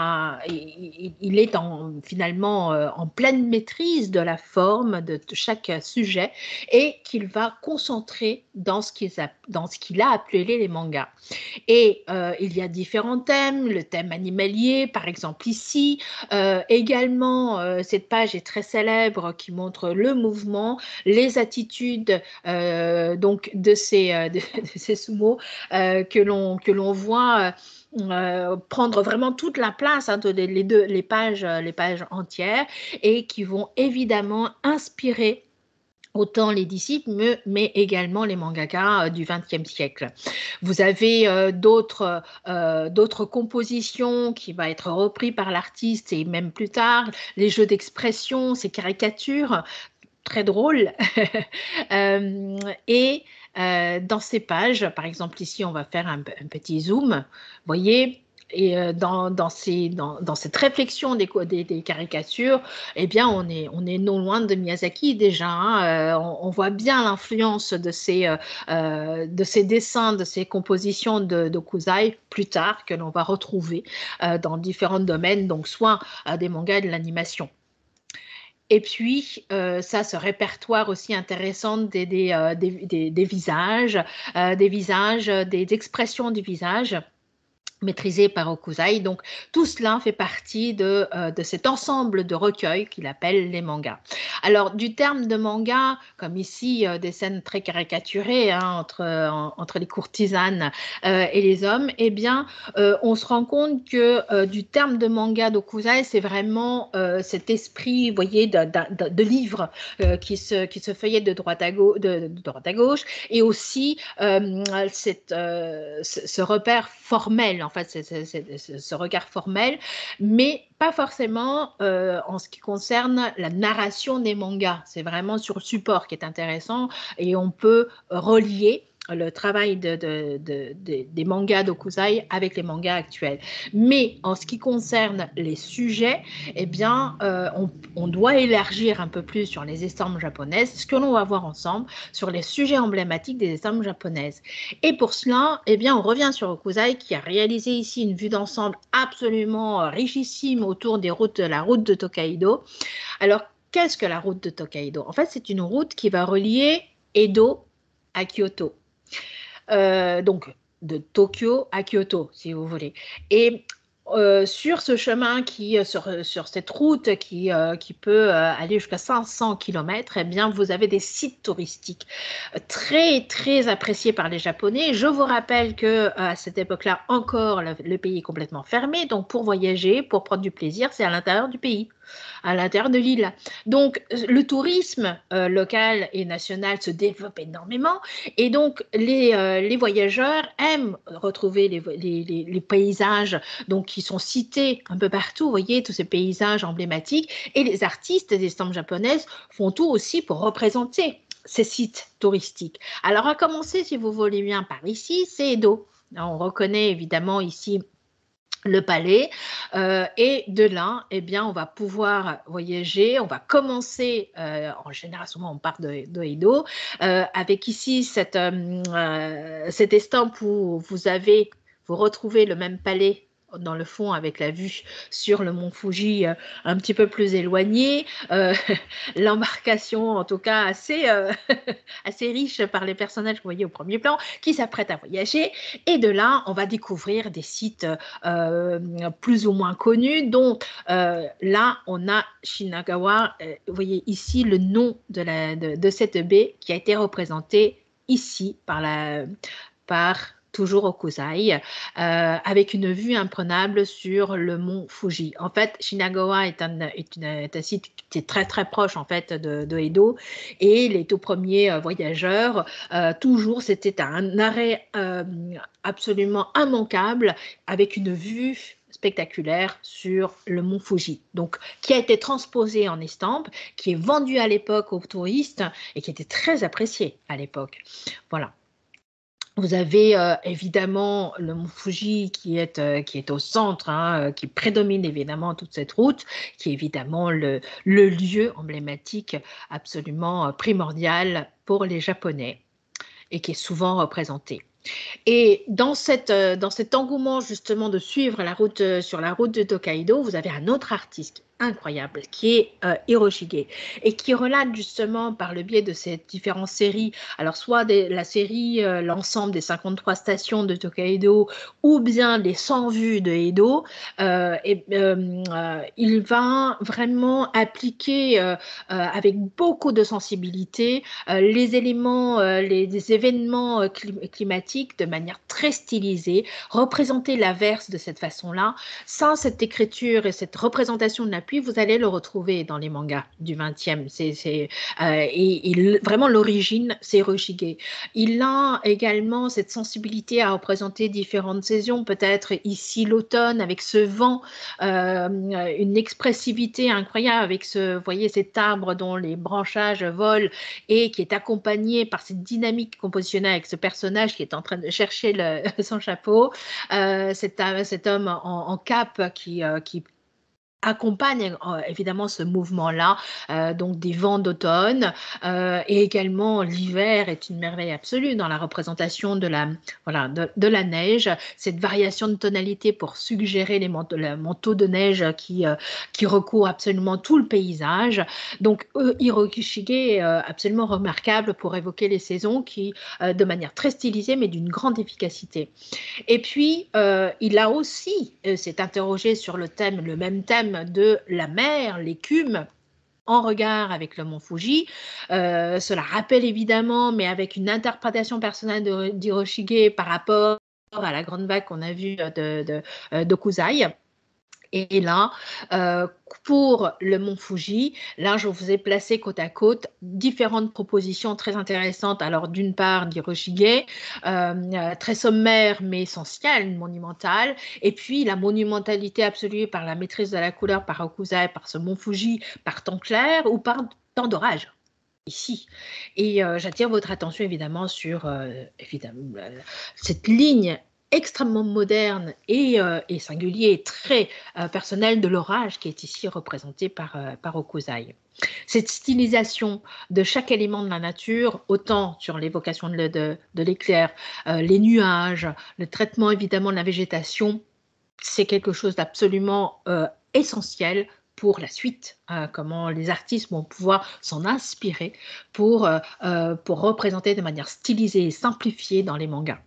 il est finalement en pleine maîtrise de la forme de chaque sujet et qu'il va concentrer dans ce qu'il a appelé les mangas. Et il y a différents thèmes, le thème animalier par exemple ici, également cette page est très célèbre qui montre le mouvement, les attitudes donc de ces sumo que l'on voit prendre vraiment toute la place, hein, les pages entières, et qui vont évidemment inspirer autant les disciples, mais également les mangaka du XXe siècle. Vous avez d'autres compositions qui vont être reprises par l'artiste et même plus tard, les jeux d'expression, ces caricatures, très drôles. Et dans ces pages, par exemple ici, on va faire un petit zoom, vous voyez. Et dans cette réflexion des caricatures, eh bien, on est non loin de Miyazaki déjà. Hein, on voit bien l'influence de ces dessins, de ces compositions de Kusai plus tard que l'on va retrouver dans différents domaines, donc soit des mangas et de l'animation. Et puis, ça, ce répertoire aussi intéressant des visages, des expressions du visage maîtrisé par Okuzai. Donc, tout cela fait partie de cet ensemble de recueils qu'il appelle les mangas. Alors, du terme de manga, comme ici, des scènes très caricaturées hein, entre les courtisanes et les hommes, eh bien, on se rend compte que du terme de manga d'Okuzai, c'est vraiment cet esprit, vous voyez, de livre qui se feuillette de droite à gauche et aussi ce repère formel, en fait, ce regard formel, mais pas forcément en ce qui concerne la narration des mangas. C'est vraiment sur le support qui est intéressant et on peut relier le travail des mangas d'Okuzai avec les mangas actuels. Mais en ce qui concerne les sujets, eh bien, on doit élargir un peu plus sur les estampes japonaises, ce que l'on va voir ensemble sur les sujets emblématiques des estampes japonaises. Et pour cela, eh bien, on revient sur Okuzai qui a réalisé ici une vue d'ensemble absolument richissime autour de la route de Tokaido. Alors, qu'est-ce que la route de Tokaido? En fait, c'est une route qui va relier Edo à Kyoto. Donc, de Tokyo à Kyoto, si vous voulez. Et sur ce chemin, sur cette route qui peut aller jusqu'à 500 km, eh bien, vous avez des sites touristiques très, très appréciés par les Japonais. Je vous rappelle qu'à cette époque-là, encore, le pays est complètement fermé. Donc, pour voyager, pour prendre du plaisir, c'est à l'intérieur du pays, à l'intérieur de l'île. Donc, le tourisme local et national se développe énormément et donc les voyageurs aiment retrouver les paysages donc, qui sont cités un peu partout, vous voyez, tous ces paysages emblématiques et les artistes des estampes japonaises font tout aussi pour représenter ces sites touristiques. Alors, à commencer, si vous voulez bien, par ici, c'est Edo. On reconnaît évidemment ici le palais et de là eh bien on va pouvoir voyager, on va commencer en général souvent on part de Edo avec ici cette estampe où vous retrouvez le même palais dans le fond avec la vue sur le mont Fuji un petit peu plus éloigné, l'embarcation en tout cas assez, assez riche par les personnages que vous voyez au premier plan qui s'apprêtent à voyager et de là on va découvrir des sites plus ou moins connus. Donc là, on a Shinagawa. Vous voyez ici le nom de cette baie qui a été représentée ici par toujours Okuzai, avec une vue imprenable sur le mont Fuji. En fait, Shinagawa est un site qui est très très proche en fait de Edo et les tout premiers voyageurs, toujours c'était un arrêt absolument immanquable avec une vue spectaculaire sur le mont Fuji, donc qui a été transposé en estampe, qui est vendu à l'époque aux touristes et qui était très apprécié à l'époque. Voilà. Vous avez évidemment le mont Fuji qui est au centre, hein, qui prédomine évidemment toute cette route, qui est évidemment le lieu emblématique absolument primordial pour les Japonais et qui est souvent représenté. Et dans cet engouement justement de suivre sur la route de Tokaido, vous avez un autre artiste incroyable qui est Hiroshige et qui relate justement par le biais de ces différentes séries, alors soit la série l'ensemble des 53 stations de Tokaido ou bien les 100 vues de Edo, il va vraiment appliquer avec beaucoup de sensibilité les éléments, les événements climatiques de manière très stylisée, représenter l'averse de cette façon-là. Sans cette écriture et cette représentation de la pluie, vous allez le retrouver dans les mangas du 20e. Vraiment, l'origine, c'est Hiroshige. Il a également cette sensibilité à représenter différentes saisons, peut-être ici l'automne avec ce vent, une expressivité incroyable avec vous voyez, cet arbre dont les branchages volent et qui est accompagné par cette dynamique compositionnelle avec ce personnage qui est en train de chercher son chapeau, cet homme en cape qui accompagne évidemment ce mouvement-là, donc des vents d'automne, et également l'hiver est une merveille absolue dans la représentation de la, voilà, de la neige, cette variation de tonalité pour suggérer le manteau de neige qui recouvre absolument tout le paysage. Donc Hiroshige est absolument remarquable pour évoquer les saisons qui, de manière très stylisée mais d'une grande efficacité. Et puis, il a aussi s'est interrogé sur le même thème de la mer, l'écume, en regard avec le mont Fuji. Cela rappelle évidemment, mais avec une interprétation personnelle d'Hiroshige par rapport à la grande vague qu'on a vue de Kusai. Et là, pour le mont Fuji, là, je vous ai placé côte à côte différentes propositions très intéressantes. Alors, d'une part, d'Hiroshige, très sommaire mais essentielle, monumentale. Et puis, la monumentalité absolue par la maîtrise de la couleur par Hokusai, par ce mont Fuji, par temps clair ou par temps d'orage. Ici. Et j'attire votre attention évidemment sur évidemment, cette ligne extrêmement moderne et singulier et très personnel de l'orage qui est ici représenté par Hokusai. Cette stylisation de chaque élément de la nature, autant sur l'évocation de l'éclair, les nuages, le traitement évidemment de la végétation, c'est quelque chose d'absolument essentiel pour la suite, comment les artistes vont pouvoir s'en inspirer pour représenter de manière stylisée et simplifiée dans les mangas.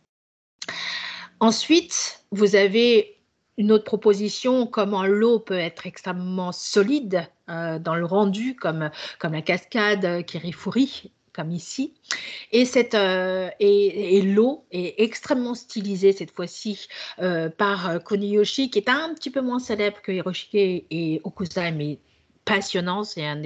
Ensuite, vous avez une autre proposition, comment l'eau peut être extrêmement solide dans le rendu, comme la cascade Kirifuri, comme ici. Et l'eau est extrêmement stylisée cette fois-ci par Kuniyoshi, qui est un petit peu moins célèbre que Hiroshige et Hokusai, mais passionnant. C'est un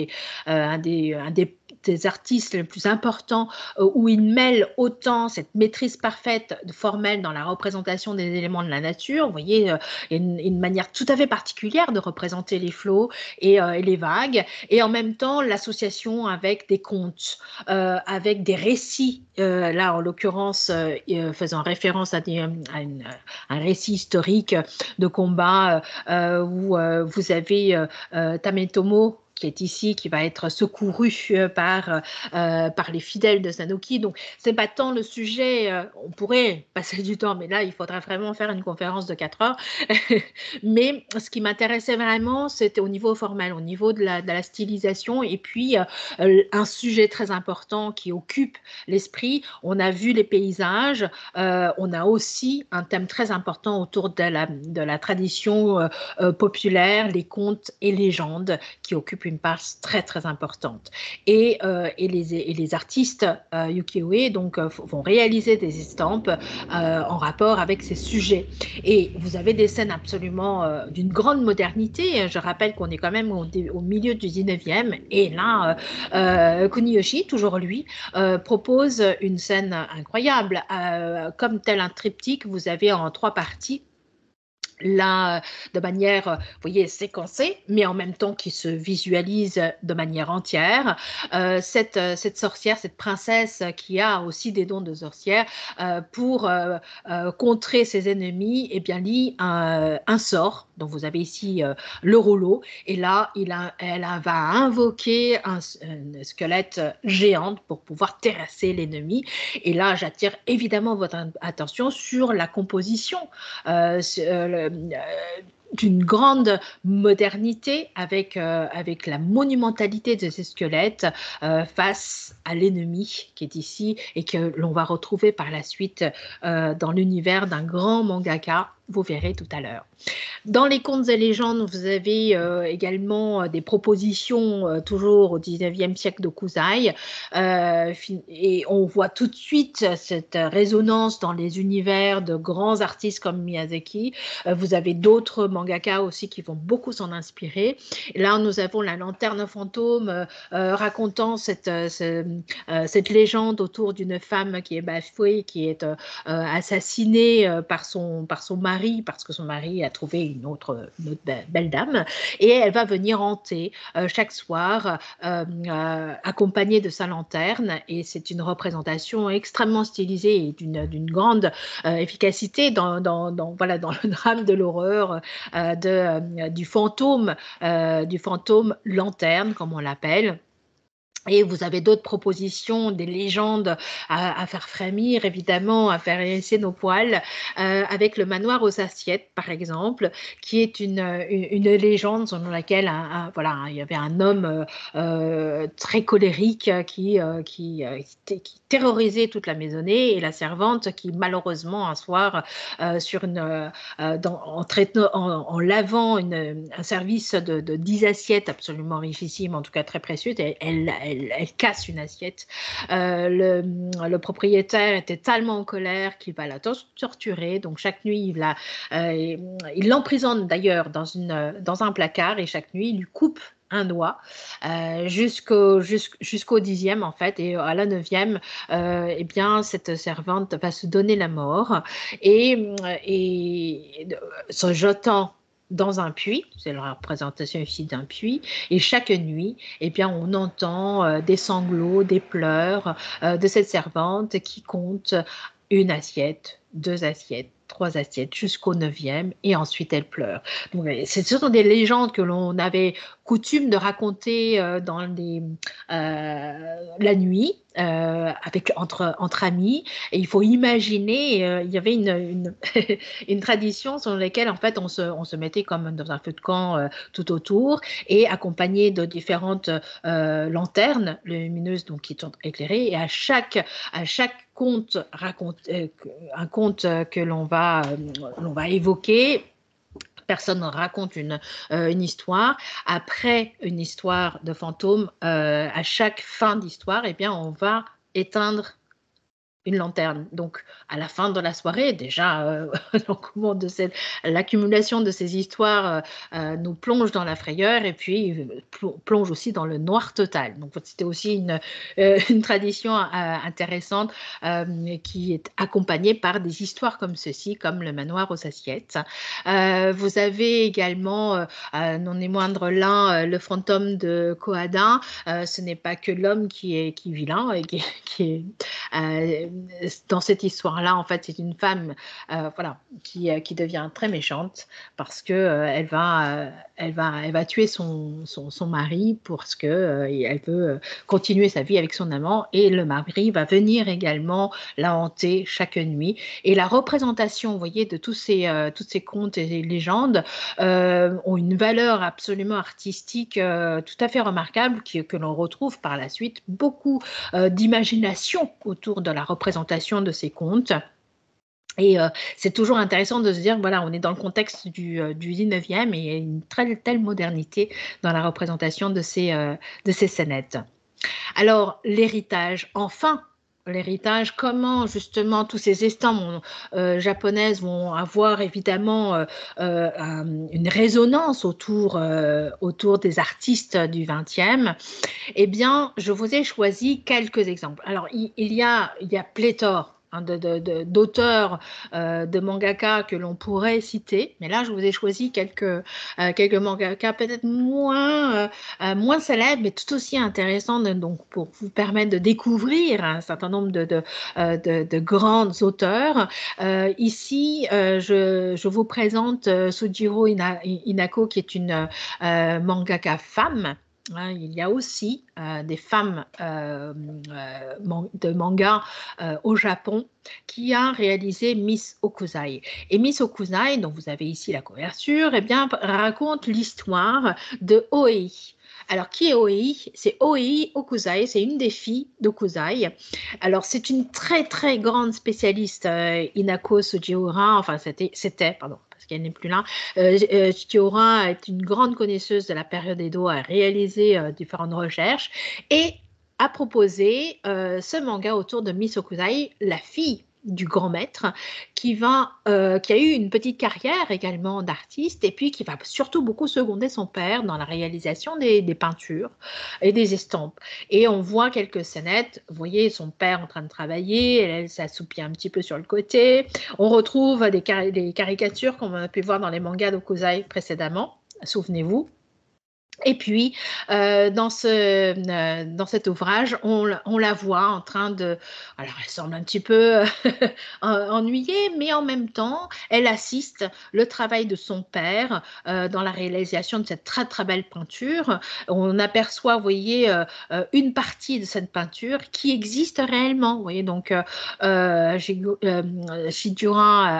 des artistes les plus importants où il mêle autant cette maîtrise parfaite formelle dans la représentation des éléments de la nature. Vous voyez, une manière tout à fait particulière de représenter les flots et les vagues, et en même temps l'association avec des contes, avec des récits, là en l'occurrence faisant référence à un récit historique de combat où vous avez Tametomo qui est ici, qui va être secouru par les fidèles de Sanoki. Donc, c'est pas tant le sujet, on pourrait passer du temps, mais là, il faudrait vraiment faire une conférence de 4 heures. Mais ce qui m'intéressait vraiment, c'était au niveau formel, au niveau de la stylisation, et puis un sujet très important qui occupe l'esprit. On a vu les paysages, on a aussi un thème très important autour de la tradition populaire, les contes et légendes qui occupent une part très très importante. Et les artistes ukiyo-e donc vont réaliser des estampes en rapport avec ces sujets. Et vous avez des scènes absolument d'une grande modernité. Je rappelle qu'on est quand même au milieu du 19e, et là Kuniyoshi, toujours lui, propose une scène incroyable. Comme tel un triptyque, vous avez en 3 parties là, de manière, vous voyez, séquencée, mais en même temps qui se visualise de manière entière. Cette sorcière, cette princesse qui a aussi des dons de sorcière, pour contrer ses ennemis, eh bien, lit un sort. Donc, vous avez ici le rouleau. Et là, elle va invoquer un squelette géante pour pouvoir terrasser l'ennemi. Et là, j'attire évidemment votre attention sur la composition. D'une grande modernité avec la monumentalité de ces squelettes face à l'ennemi qui est ici et que l'on va retrouver par la suite dans l'univers d'un grand mangaka. Vous verrez tout à l'heure. Dans les contes et légendes, vous avez également des propositions toujours au 19e siècle de Kusai, et on voit tout de suite cette résonance dans les univers de grands artistes comme Miyazaki. Vous avez d'autres mangaka aussi qui vont beaucoup s'en inspirer. Et là, nous avons la lanterne fantôme racontant cette légende autour d'une femme qui est bafouée, qui est assassinée par son mari mari parce que son mari a trouvé une autre belle dame, et elle va venir hanter chaque soir accompagnée de sa lanterne, et c'est une représentation extrêmement stylisée et d'une grande efficacité voilà, dans le drame de l'horreur du fantôme lanterne, comme on l'appelle. Et vous avez d'autres propositions, des légendes à faire frémir, évidemment, à faire hérisser nos poils, avec le manoir aux assiettes, par exemple, qui est une légende selon laquelle voilà, il y avait un homme très colérique qui terrorisait toute la maisonnée, et la servante qui, malheureusement, un soir, en lavant un service de 10 assiettes absolument richissimes, en tout cas très précieuses, elle casse une assiette. Le propriétaire était tellement en colère qu'il va la torturer. Donc chaque nuit, il l'emprisonne d'ailleurs dans un placard, et chaque nuit, il lui coupe un doigt jusqu'au 10e en fait, et à la 9e, eh bien, cette servante va se donner la mort, et se jetant dans un puits. C'est la représentation ici d'un puits, et chaque nuit, eh bien, on entend des sanglots, des pleurs de cette servante qui compte une assiette, 2 assiettes, 3 assiettes, jusqu'au 9e, et ensuite elle pleure. Donc, ce sont des légendes que l'on avait coutume de raconter la nuit, entre amis, et il faut imaginer, il y avait une tradition sur laquelle en fait on se mettait comme dans un feu de camp tout autour, et accompagné de différentes lanternes lumineuses, donc qui sont éclairées, et à chaque conte un conte que l'on va évoquer, personne raconte une histoire. Après une histoire de fantôme, à chaque fin d'histoire, eh bien, on va éteindre une lanterne. Donc, à la fin de la soirée, déjà, l'accumulation de ces histoires nous plonge dans la frayeur, et puis plonge aussi dans le noir total. Donc, c'était aussi une tradition intéressante qui est accompagnée par des histoires comme ceci, comme le manoir aux assiettes. Vous avez également, non des moindres l'un, le fantôme de Coadin. Ce n'est pas que l'homme qui est vilain et qui est dans cette histoire-là, en fait, c'est une femme voilà, qui devient très méchante parce que elle va tuer son mari parce que elle veut continuer sa vie avec son amant, et le mari va venir également la hanter chaque nuit. Et la représentation, vous voyez, de tous ces contes et légendes ont une valeur absolument artistique tout à fait remarquable, que l'on retrouve par la suite beaucoup d'imagination autour de la représentation de ces contes. Et c'est toujours intéressant de se dire, voilà, on est dans le contexte du 19e, et il y a une telle modernité dans la représentation de ces scénettes. Alors, l'héritage, enfin, l'héritage, comment justement tous ces estampes japonaises vont avoir évidemment une résonance autour des artistes du 20e. Eh bien, je vous ai choisi quelques exemples. Alors, il y a pléthore d'auteurs, de mangaka que l'on pourrait citer, mais là je vous ai choisi quelques mangaka peut-être moins célèbres, mais tout aussi intéressants, donc pour vous permettre de découvrir un certain nombre de grands auteurs. Ici, je vous présente Sujiro Inako, qui est une mangaka femme. Il y a aussi des femmes de manga au Japon qui a réalisé Miss Okuzai. Et Miss Okuzai, dont vous avez ici la couverture, eh bien, raconte l'histoire de Oei. Alors, qui est Oei? C'est Oei Okuzai, c'est une des filles d'Okuzai. Alors, c'est une très, très grande spécialiste, Inako Sujiura, enfin, c'était, pardon, parce qu'elle n'est plus là. Sujiura est une grande connaisseuse de la période Edo, a réalisé différentes recherches et a proposé ce manga autour de Miss Okuzai, la fille du grand maître qui a eu une petite carrière également d'artiste et puis qui va surtout beaucoup seconder son père dans la réalisation des peintures et des estampes. Et on voit quelques scénettes, vous voyez son père en train de travailler, elle s'assoupit un petit peu sur le côté. On retrouve des caricatures qu'on a pu voir dans les mangas d'Okuzai précédemment, souvenez-vous. Et puis, dans cet ouvrage, on la voit en train de... Alors, elle semble un petit peu ennuyée, mais en même temps, elle assiste le travail de son père dans la réalisation de cette très, très belle peinture. On aperçoit, vous voyez, une partie de cette peinture qui existe réellement. Vous voyez, donc, Shigiura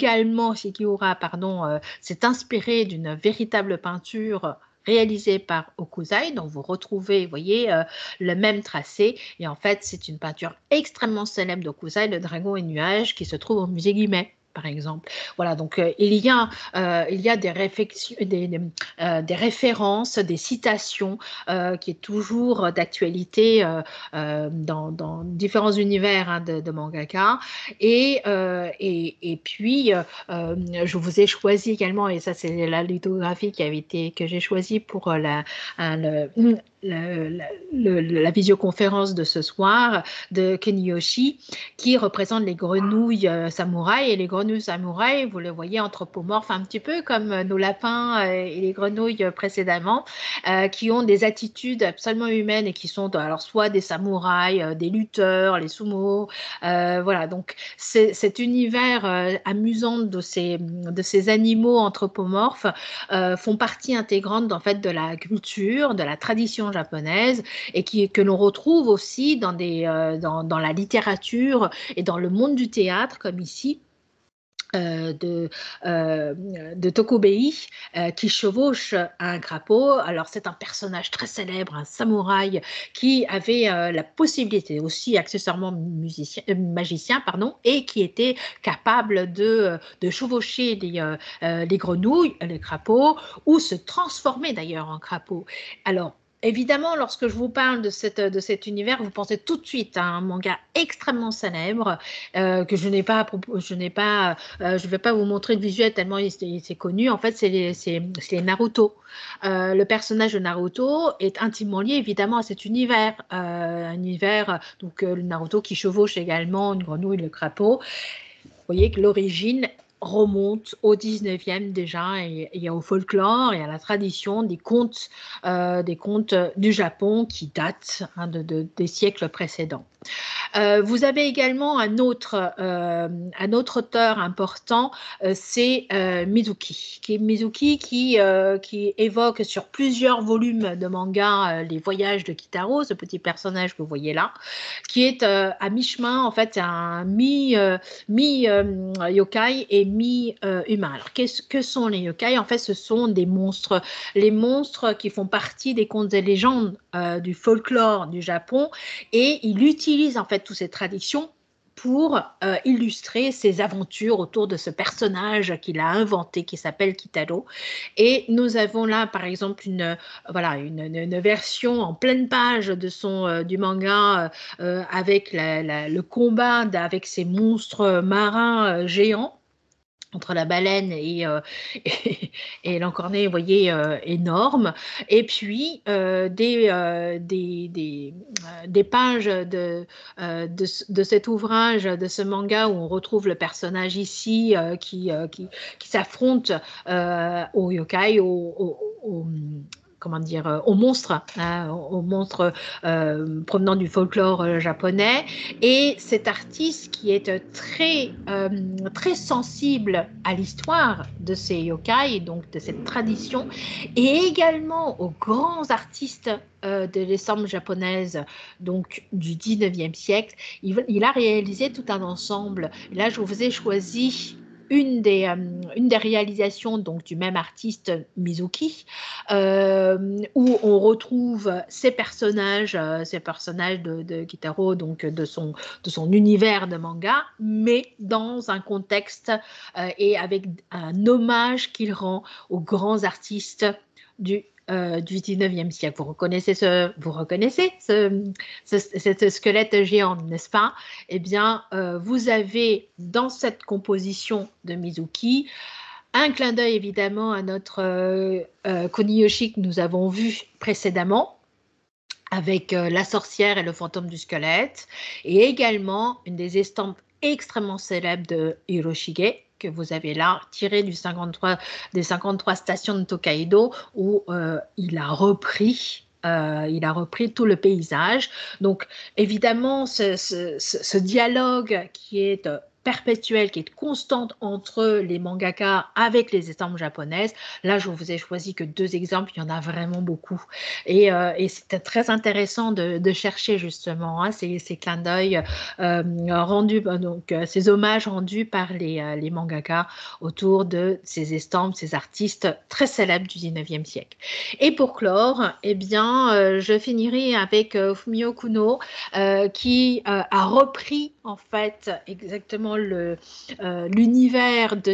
s'est inspiré d'une véritable peinture réalisé par Okuzai, donc vous retrouvez, vous voyez, le même tracé, et en fait, c'est une peinture extrêmement célèbre d'Okuzai, le Dragon et Nuages, qui se trouve au musée Guimet, par exemple. Voilà, donc il y a des références, des citations qui est toujours d'actualité dans différents univers de mangaka. Et puis, je vous ai choisi également, et ça c'est la lithographie que j'ai choisie pour la visioconférence de ce soir de Keniyoshi, qui représente les grenouilles samouraïs. Et les grenouilles samouraïs, vous le voyez, anthropomorphes, un petit peu comme nos lapins et les grenouilles précédemment, qui ont des attitudes absolument humaines et qui sont alors soit des samouraïs, des lutteurs, les sumo. Voilà, donc cet univers amusant de ces animaux anthropomorphes font partie intégrante en fait de la culture, de la tradition japonaise, et que l'on retrouve aussi dans la littérature et dans le monde du théâtre, comme ici. De Tokubei qui chevauche un crapaud. Alors c'est un personnage très célèbre, un samouraï qui avait la possibilité aussi accessoirement magicien, et qui était capable de chevaucher les grenouilles, les crapauds, ou se transformer d'ailleurs en crapaud. Alors évidemment, lorsque je vous parle de cet univers, vous pensez tout de suite à un manga extrêmement célèbre que je ne vais pas vous montrer le visuel tellement c'est connu. En fait, c'est les Naruto. Le personnage de Naruto est intimement lié évidemment à cet univers. Un univers, donc le Naruto qui chevauche également une grenouille, le crapaud. Vous voyez que l'origine remonte au 19e déjà et au folklore et à la tradition des contes du Japon qui datent des siècles précédents. Vous avez également un autre auteur important, c'est Mizuki qui évoque sur plusieurs volumes de manga les voyages de Kitaro, ce petit personnage que vous voyez là, qui est à mi-chemin, en fait, un mi-yokai et mi-humain. Alors, que sont les yokai? En fait, ce sont des monstres. Les monstres qui font partie des contes et légendes du folklore du Japon, et il utilise en fait toutes ces traditions pour illustrer ses aventures autour de ce personnage qu'il a inventé, qui s'appelle Kitaro. Et nous avons là, par exemple, une version en pleine page du manga avec le combat avec ces monstres marins géants entre la baleine et l'encornet, vous voyez, énorme. Et puis, des pages de cet ouvrage, de ce manga, où on retrouve le personnage ici qui s'affronte au yokai, aux monstres provenant du folklore japonais. Et cet artiste qui est très sensible à l'histoire de ces yokai, donc de cette tradition, et également aux grands artistes de l'ensemble japonaise, donc du 19e siècle, il a réalisé tout un ensemble. Là, je vous ai choisi une des réalisations donc du même artiste Mizuki, où on retrouve ces personnages de Kitaro, donc de son univers de manga, mais dans un contexte et avec un hommage qu'il rend aux grands artistes du du 19e siècle. Vous reconnaissez ce squelette géant, n'est-ce pas? Eh bien, vous avez dans cette composition de Mizuki un clin d'œil évidemment à notre Kuniyoshi que nous avons vu précédemment, avec la sorcière et le fantôme du squelette, et également une des estampes extrêmement célèbres de Hiroshige, que vous avez là, tiré des 53 stations de Tokaido, où il a repris tout le paysage. Donc, évidemment, ce dialogue qui est perpétuel, qui est constante entre les mangaka avec les estampes japonaises. Là, je vous ai choisi que 2 exemples, il y en a vraiment beaucoup. Et c'était très intéressant de chercher justement ces clins d'œil rendus, donc ces hommages rendus par les mangaka autour de ces estampes, ces artistes très célèbres du 19e siècle. Et pour clore, eh bien, je finirai avec Fumio Kuno qui a repris en fait exactement l'univers de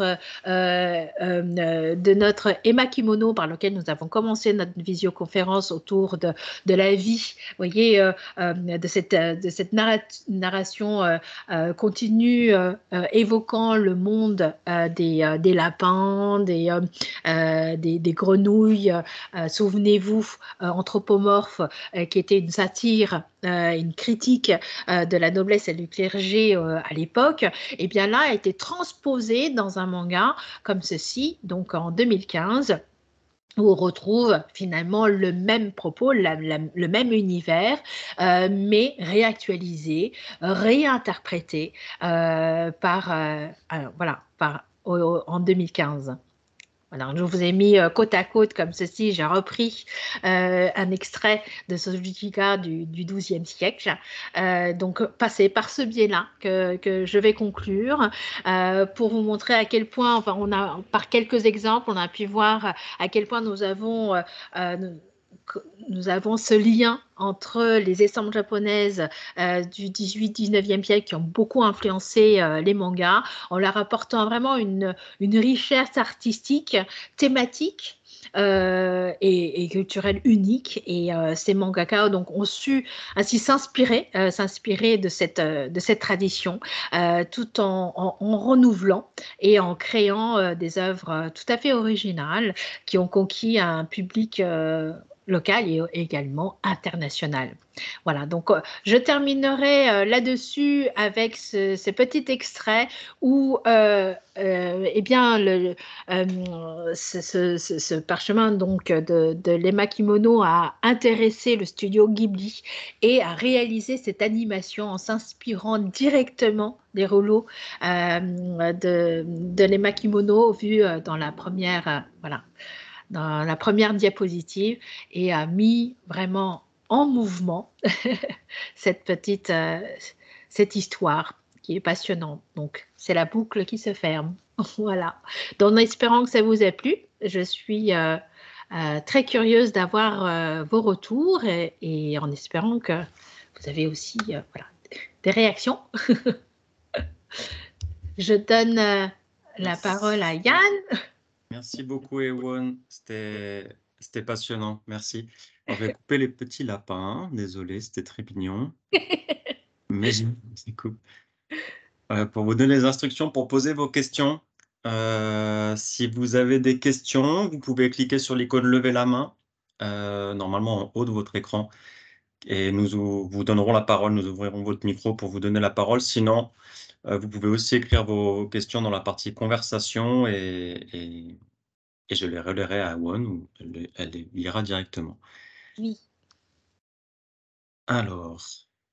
notre Emma Kimono par lequel nous avons commencé notre visioconférence autour de la vie, vous voyez, de cette narration continue évoquant le monde des lapins, des grenouilles, souvenez-vous, anthropomorphe, qui était une satire, une critique de la noblesse et du clergé à l'époque, et bien là a été transposé dans un manga comme ceci, donc en 2015, où on retrouve finalement le même propos, le même univers, mais réactualisé, réinterprété en 2015. Voilà, je vous ai mis côte à côte comme ceci, j'ai repris un extrait de Sojika du XIIe siècle. Donc, passez par ce biais-là que je vais conclure pour vous montrer à quel point, enfin, par quelques exemples, on a pu voir à quel point nous avons ce lien entre les estampes japonaises du 18-19e siècle qui ont beaucoup influencé les mangas, en leur apportant vraiment une richesse artistique, thématique, et culturelle unique. Et ces mangaka donc, ont su ainsi s'inspirer de cette tradition, tout en renouvelant et en créant des œuvres tout à fait originales qui ont conquis un public local et également international. Voilà, donc je terminerai là-dessus avec ce petit extrait où eh bien, ce parchemin donc, de l'Emma Kimono a intéressé le studio Ghibli et a réalisé cette animation en s'inspirant directement des rouleaux de l'Emma Kimono vus dans la première, dans la première diapositive, et a mis vraiment en mouvement cette histoire qui est passionnante. Donc, c'est la boucle qui se ferme. Voilà. Donc, en espérant que ça vous a plu, je suis très curieuse d'avoir vos retours et en espérant que vous avez aussi des réactions. Je donne la parole à Yann. Merci beaucoup, Ewan. C'était passionnant. Merci. Alors, je vais couper les petits lapins. Désolé, c'était très mignon. Mais je coupe. Pour vous donner les instructions, pour poser vos questions, si vous avez des questions, vous pouvez cliquer sur l'icône lever la main, normalement en haut de votre écran, et nous vous donnerons la parole. Nous ouvrirons votre micro pour vous donner la parole. Sinon, vous pouvez aussi écrire vos questions dans la partie conversation et je les relayerai à Won, ou elle les lira directement. Oui. Alors,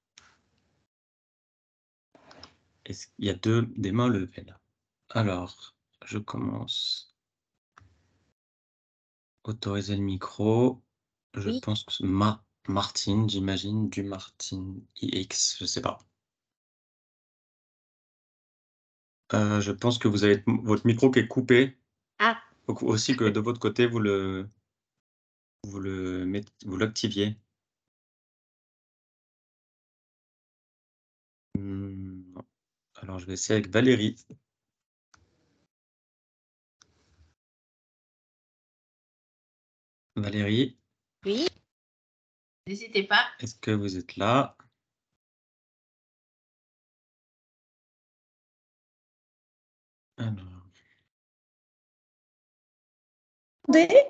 il y a des mains levées là. Alors, je commence. Autoriser le micro. Je Oui. pense que Martine, j'imagine, du Martine IX, je sais pas. Je pense que vous avez votre micro qui est coupé. Ah. Faut aussi que de votre côté, vous l'activiez. Non. Alors, je vais essayer avec Valérie. Valérie, Oui, n'hésitez pas. est-ce que vous êtes là? Alors, M'entendez?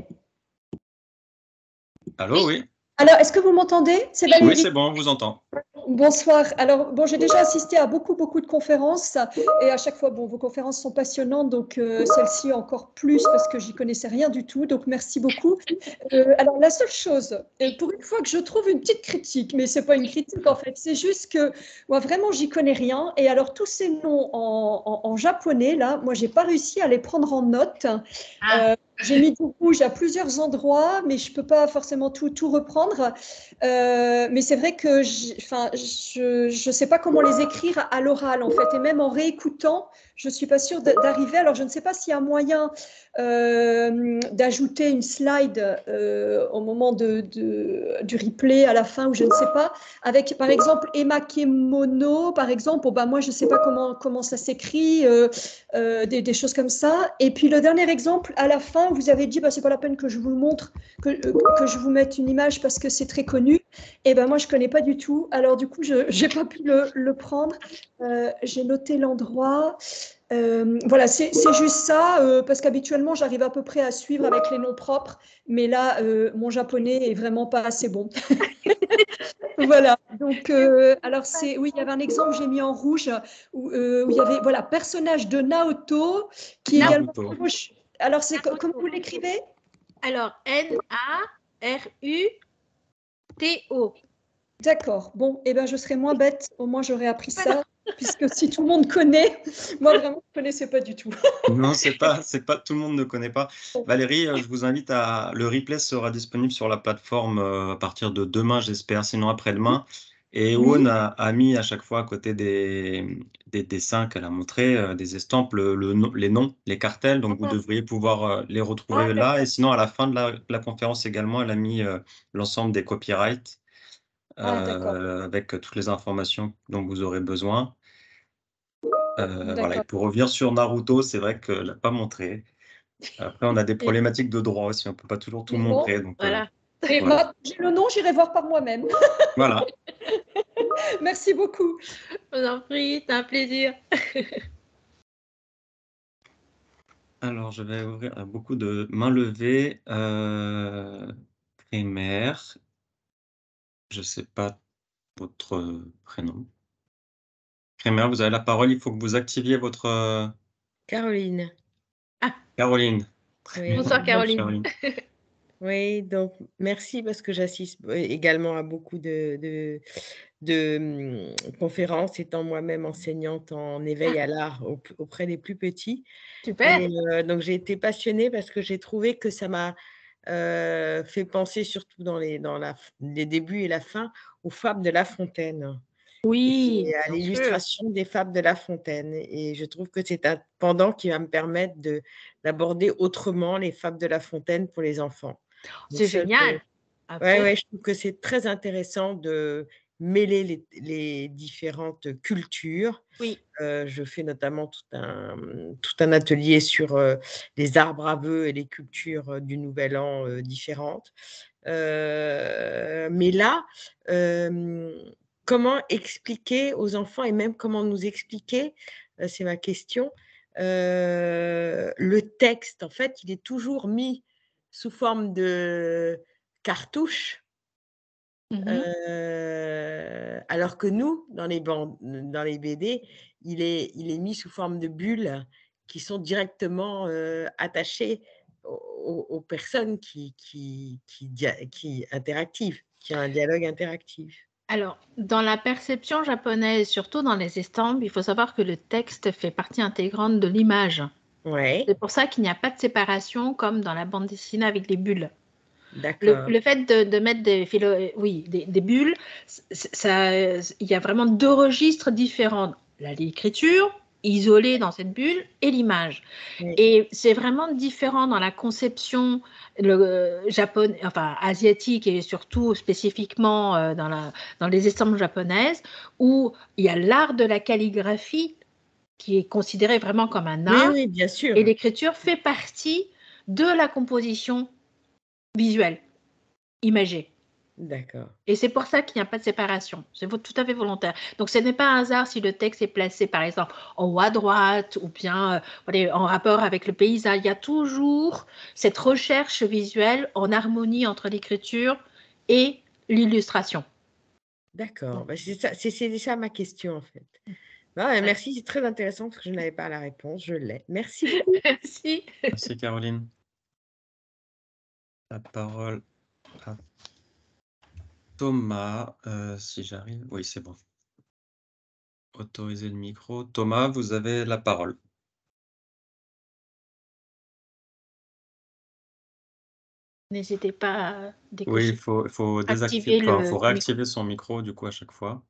allô, oui? Alors, est-ce que vous m'entendez? C'est Oui, Valérie. c'est bon, on vous entend. Bonsoir. Alors, bon, j'ai déjà assisté à beaucoup de conférences et à chaque fois, bon, vos conférences sont passionnantes, donc celle-ci encore plus parce que j'y connaissais rien du tout, donc merci beaucoup. Alors, la seule chose, pour une fois que je trouve une petite critique, mais c'est pas une critique en fait, c'est juste que moi vraiment j'y connais rien et alors tous ces noms en japonais là, moi j'ai pas réussi à les prendre en note. Ah. J'ai mis du rouge à plusieurs endroits, mais je peux pas forcément tout reprendre. Mais c'est vrai que je sais pas comment les écrire à l'oral en fait, et même en réécoutant, je suis pas sûre d'arriver. Alors je ne sais pas s'il y a moyen d'ajouter une slide au moment du replay à la fin, ou je ne sais pas, avec par exemple emakemono, par exemple. Bon, bah, moi je ne sais pas comment ça s'écrit, des choses comme ça. Et puis le dernier exemple, à la fin, vous avez dit, bah, c'est pas la peine que je vous le montre, que je vous mette une image parce que c'est très connu. Et ben moi je connais pas du tout. Alors du coup, je n'ai pas pu le prendre. J'ai noté l'endroit. Voilà, c'est juste ça, parce qu'habituellement, j'arrive à peu près à suivre avec les noms propres, mais là, mon japonais est vraiment pas assez bon. Voilà, donc, alors oui, il y avait un exemple, j'ai mis en rouge, où il y avait, voilà, personnage de Naoto, qui est également Naruto. rouge. Alors, c'est Naruto. comme vous l'écrivez? Alors, Naruto. D'accord. Bon, eh ben, je serai moins bête. Au moins, j'aurais appris ça. Puisque si tout le monde connaît, moi, vraiment, je ne connaissais pas du tout. Non, c'est pas, tout le monde ne connaît pas. Valérie, je vous invite le replay sera disponible sur la plateforme à partir de demain, j'espère, sinon après-demain. Et Ewan a mis à chaque fois à côté des dessins qu'elle a montrés, des estampes, les noms, les cartels. Donc vous devriez pouvoir les retrouver là. Et sinon, à la fin de la conférence également, elle a mis l'ensemble des copyrights avec toutes les informations dont vous aurez besoin. Voilà. Et pour revenir sur Naruto, c'est vrai que je l'ai pas montré. Après, on a des problématiques de droit aussi, on peut pas toujours tout montrer. Donc, Voilà. Et voilà. j'ai le nom, j'irai voir par moi-même. Voilà. Merci beaucoup. Je vous en prie, c'est un plaisir. Alors, je vais ouvrir à beaucoup de mains levées. Primaire, je ne sais pas votre prénom. Primaire, vous avez la parole. Il faut que vous activiez votre. Caroline. Caroline. Oui. Bonsoir Caroline. Oui, donc merci parce que j'assiste également à beaucoup de conférences, étant moi-même enseignante en éveil à l'art auprès des plus petits. Super. Et donc j'ai été passionnée parce que j'ai trouvé que ça m'a fait penser, surtout dans les débuts et la fin, aux fables de La Fontaine. Oui, Et à bien sûr. l'illustration des fables de La Fontaine. Et je trouve que c'est un pendant qui va me permettre d'aborder autrement les fables de La Fontaine pour les enfants. C'est génial. Ouais, je trouve que c'est très intéressant de mêler les différentes cultures. Oui. Je fais notamment tout un atelier sur les arbres à vœux et les cultures du Nouvel An différentes. Mais là, comment expliquer aux enfants, et même comment nous expliquer, c'est ma question, le texte, en fait, il est toujours mis sous forme de cartouche, alors que nous, dans les BD, il est mis sous forme de bulles qui sont directement attachées aux personnes qui interactives, qui ont un dialogue interactif. Alors, dans la perception japonaise, surtout dans les estampes, il faut savoir que le texte fait partie intégrante de l'image. Ouais, C'est pour ça qu'il n'y a pas de séparation comme dans la bande dessinée avec les bulles. d'accord. Le fait de mettre des bulles, il y a vraiment deux registres différents. L'écriture, isolée dans cette bulle, et l'image. Oui. Et c'est vraiment différent dans la conception asiatique et surtout spécifiquement dans les estampes japonaises, où il y a l'art de la calligraphie qui est considéré vraiment comme un art. Oui, bien sûr. Et l'écriture fait partie de la composition visuel, imagé. D'accord. Et c'est pour ça qu'il n'y a pas de séparation. C'est tout à fait volontaire. Donc, ce n'est pas un hasard si le texte est placé, par exemple, en haut à droite ou bien en rapport avec le paysage. Il y a toujours cette recherche visuelle en harmonie entre l'écriture et l'illustration. D'accord. Bah, c'est ça ma question, en fait. Ah, merci, c'est très intéressant parce que je n'avais pas la réponse. Je l'ai. Merci beaucoup. Merci. Merci Caroline. La parole à Thomas, si j'arrive. Oui, c'est bon. Autorisez le micro. Thomas, vous avez la parole. N'hésitez pas à Oui, décocher. il faut Activer désactiver, enfin, le faut micro. réactiver son micro du coup à chaque fois.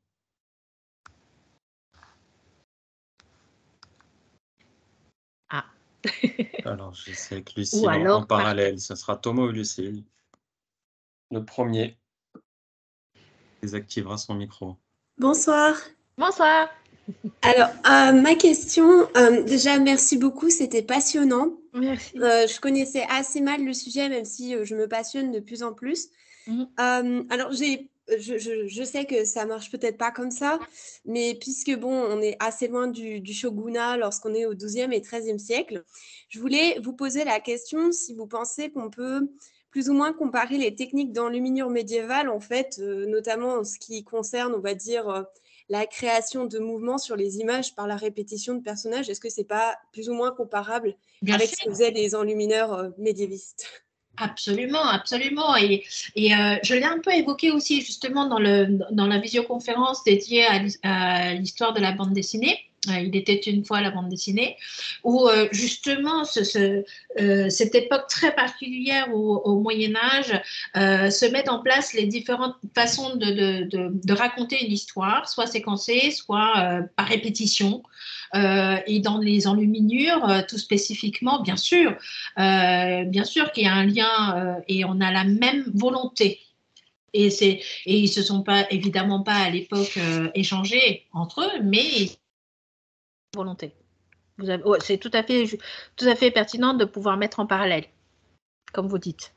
Ah. Alors, j'essaie avec Ou Lucille en alors, parallèle. Ce sera Thomas ou Lucille. Le premier désactivera son micro. Bonsoir. bonsoir. Alors, ma question, déjà, merci beaucoup, c'était passionnant. Merci. Je connaissais assez mal le sujet, même si je me passionne de plus en plus. Alors, je sais que ça marche peut-être pas comme ça, mais puisque, bon, on est assez loin du shogunat lorsqu'on est au XIIe et XIIIe siècle, je voulais vous poser la question si vous pensez qu'on peut plus ou moins comparer les techniques d'enluminure médiévale, en fait, notamment en ce qui concerne, on va dire, la création de mouvements sur les images par la répétition de personnages. Est-ce que c'est pas plus ou moins comparable avec ce que faisaient les enlumineurs médiévistes? Absolument, absolument. Et je l'ai un peu évoqué aussi justement dans la visioconférence dédiée à l'histoire de la bande dessinée. Il était une fois la bande dessinée, où justement cette époque très particulière au Moyen-Âge se mettent en place les différentes façons de raconter une histoire, soit séquencée, soit par répétition. Et dans les enluminures, tout spécifiquement, bien sûr qu'il y a un lien et on a la même volonté. Et ils se sont pas évidemment pas à l'époque échangés entre eux, mais volonté. C'est tout à fait pertinent de pouvoir mettre en parallèle, comme vous dites.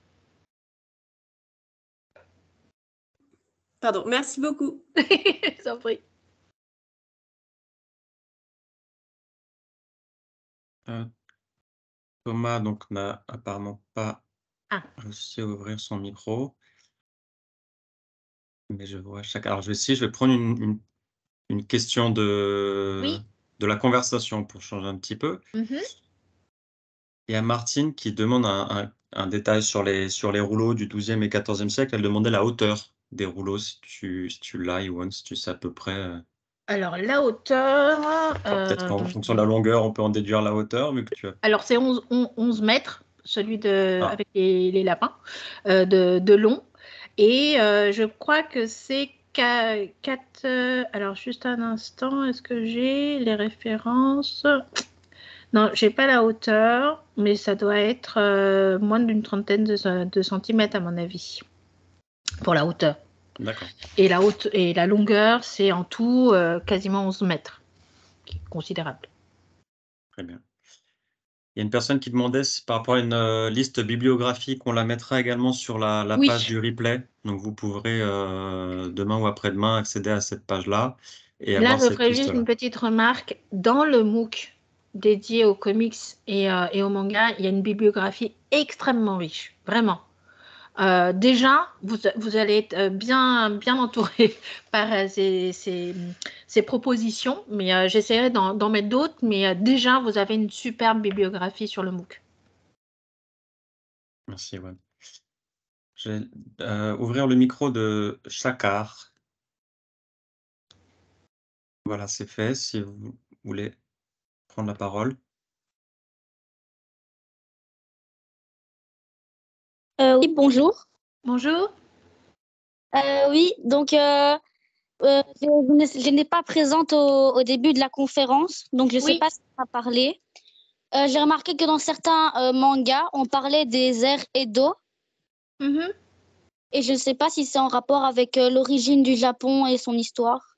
Pardon, merci beaucoup. Je t'en prie. Thomas donc n'a apparemment pas réussi à ouvrir son micro. Mais je vois chaque. Alors je vais prendre une question de la conversation pour changer un petit peu. Il y a Martine qui demande un détail sur les rouleaux du XIIe et XIVe siècle. Elle demandait la hauteur des rouleaux, si tu l'as, Iwan, si tu sais à peu près. Alors, la hauteur. Peut-être qu'en fonction de la longueur, on peut en déduire la hauteur, mais que tu as. Alors, c'est 11 mètres, celui avec les lapins, de long. Et je crois que c'est 4. Alors, juste un instant, est-ce que j'ai les références? Non, j'ai pas la hauteur, mais ça doit être moins d'une trentaine de centimètres, à mon avis, pour la hauteur. D'accord. Et la longueur, c'est en tout quasiment 11 mètres, qui est considérable. Très bien. Il y a une personne qui demandait si par rapport à une liste bibliographique, on la mettra également sur la page du replay. Donc, vous pourrez demain ou après-demain accéder à cette page-là et avoir cette liste-là. Là, je ferai juste une petite remarque. Dans le MOOC dédié aux comics et au manga, il y a une bibliographie extrêmement riche, vraiment. Déjà, vous allez être bien entouré par ces propositions, mais j'essaierai d'en mettre d'autres, mais déjà, vous avez une superbe bibliographie sur le MOOC. Merci, Ewan. Je vais ouvrir le micro de Chakar. Voilà, c'est fait. Si vous voulez prendre la parole. Oui, bonjour. Bonjour. Oui, donc je n'étais pas présente au début de la conférence, donc je ne sais pas si on a parlé. J'ai remarqué que dans certains mangas, on parlait des ères Edo. Et je ne sais pas si c'est en rapport avec l'origine du Japon et son histoire.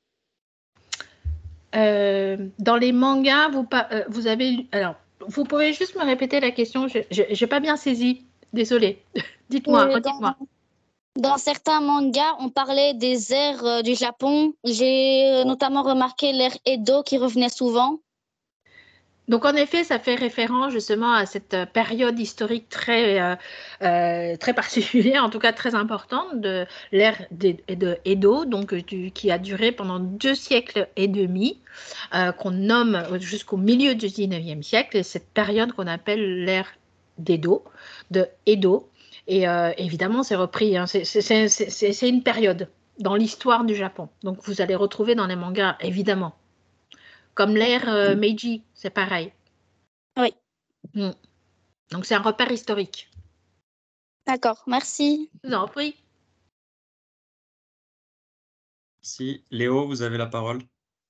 Dans les mangas, vous avez... Alors, vous pouvez juste me répéter la question, je n'ai pas bien saisi. Désolée. Dites-moi, Dans, redites-moi. dans certains mangas, on parlait des airs du Japon. J'ai notamment remarqué l'air Edo qui revenait souvent. Donc, en effet, ça fait référence justement à cette période historique très particulière, en tout cas très importante, de l'ère de Edo, donc, qui a duré pendant 2 siècles et demi, qu'on nomme jusqu'au milieu du 19e siècle, et cette période qu'on appelle l'ère d'Edo, de Edo. Et évidemment, c'est repris, hein, c'est une période dans l'histoire du Japon. Donc, vous allez retrouver dans les mangas, évidemment. Comme l'ère Meiji, c'est pareil. Oui. Donc, c'est un repère historique. D'accord, merci. Je vous en prie. Merci. Léo, vous avez la parole.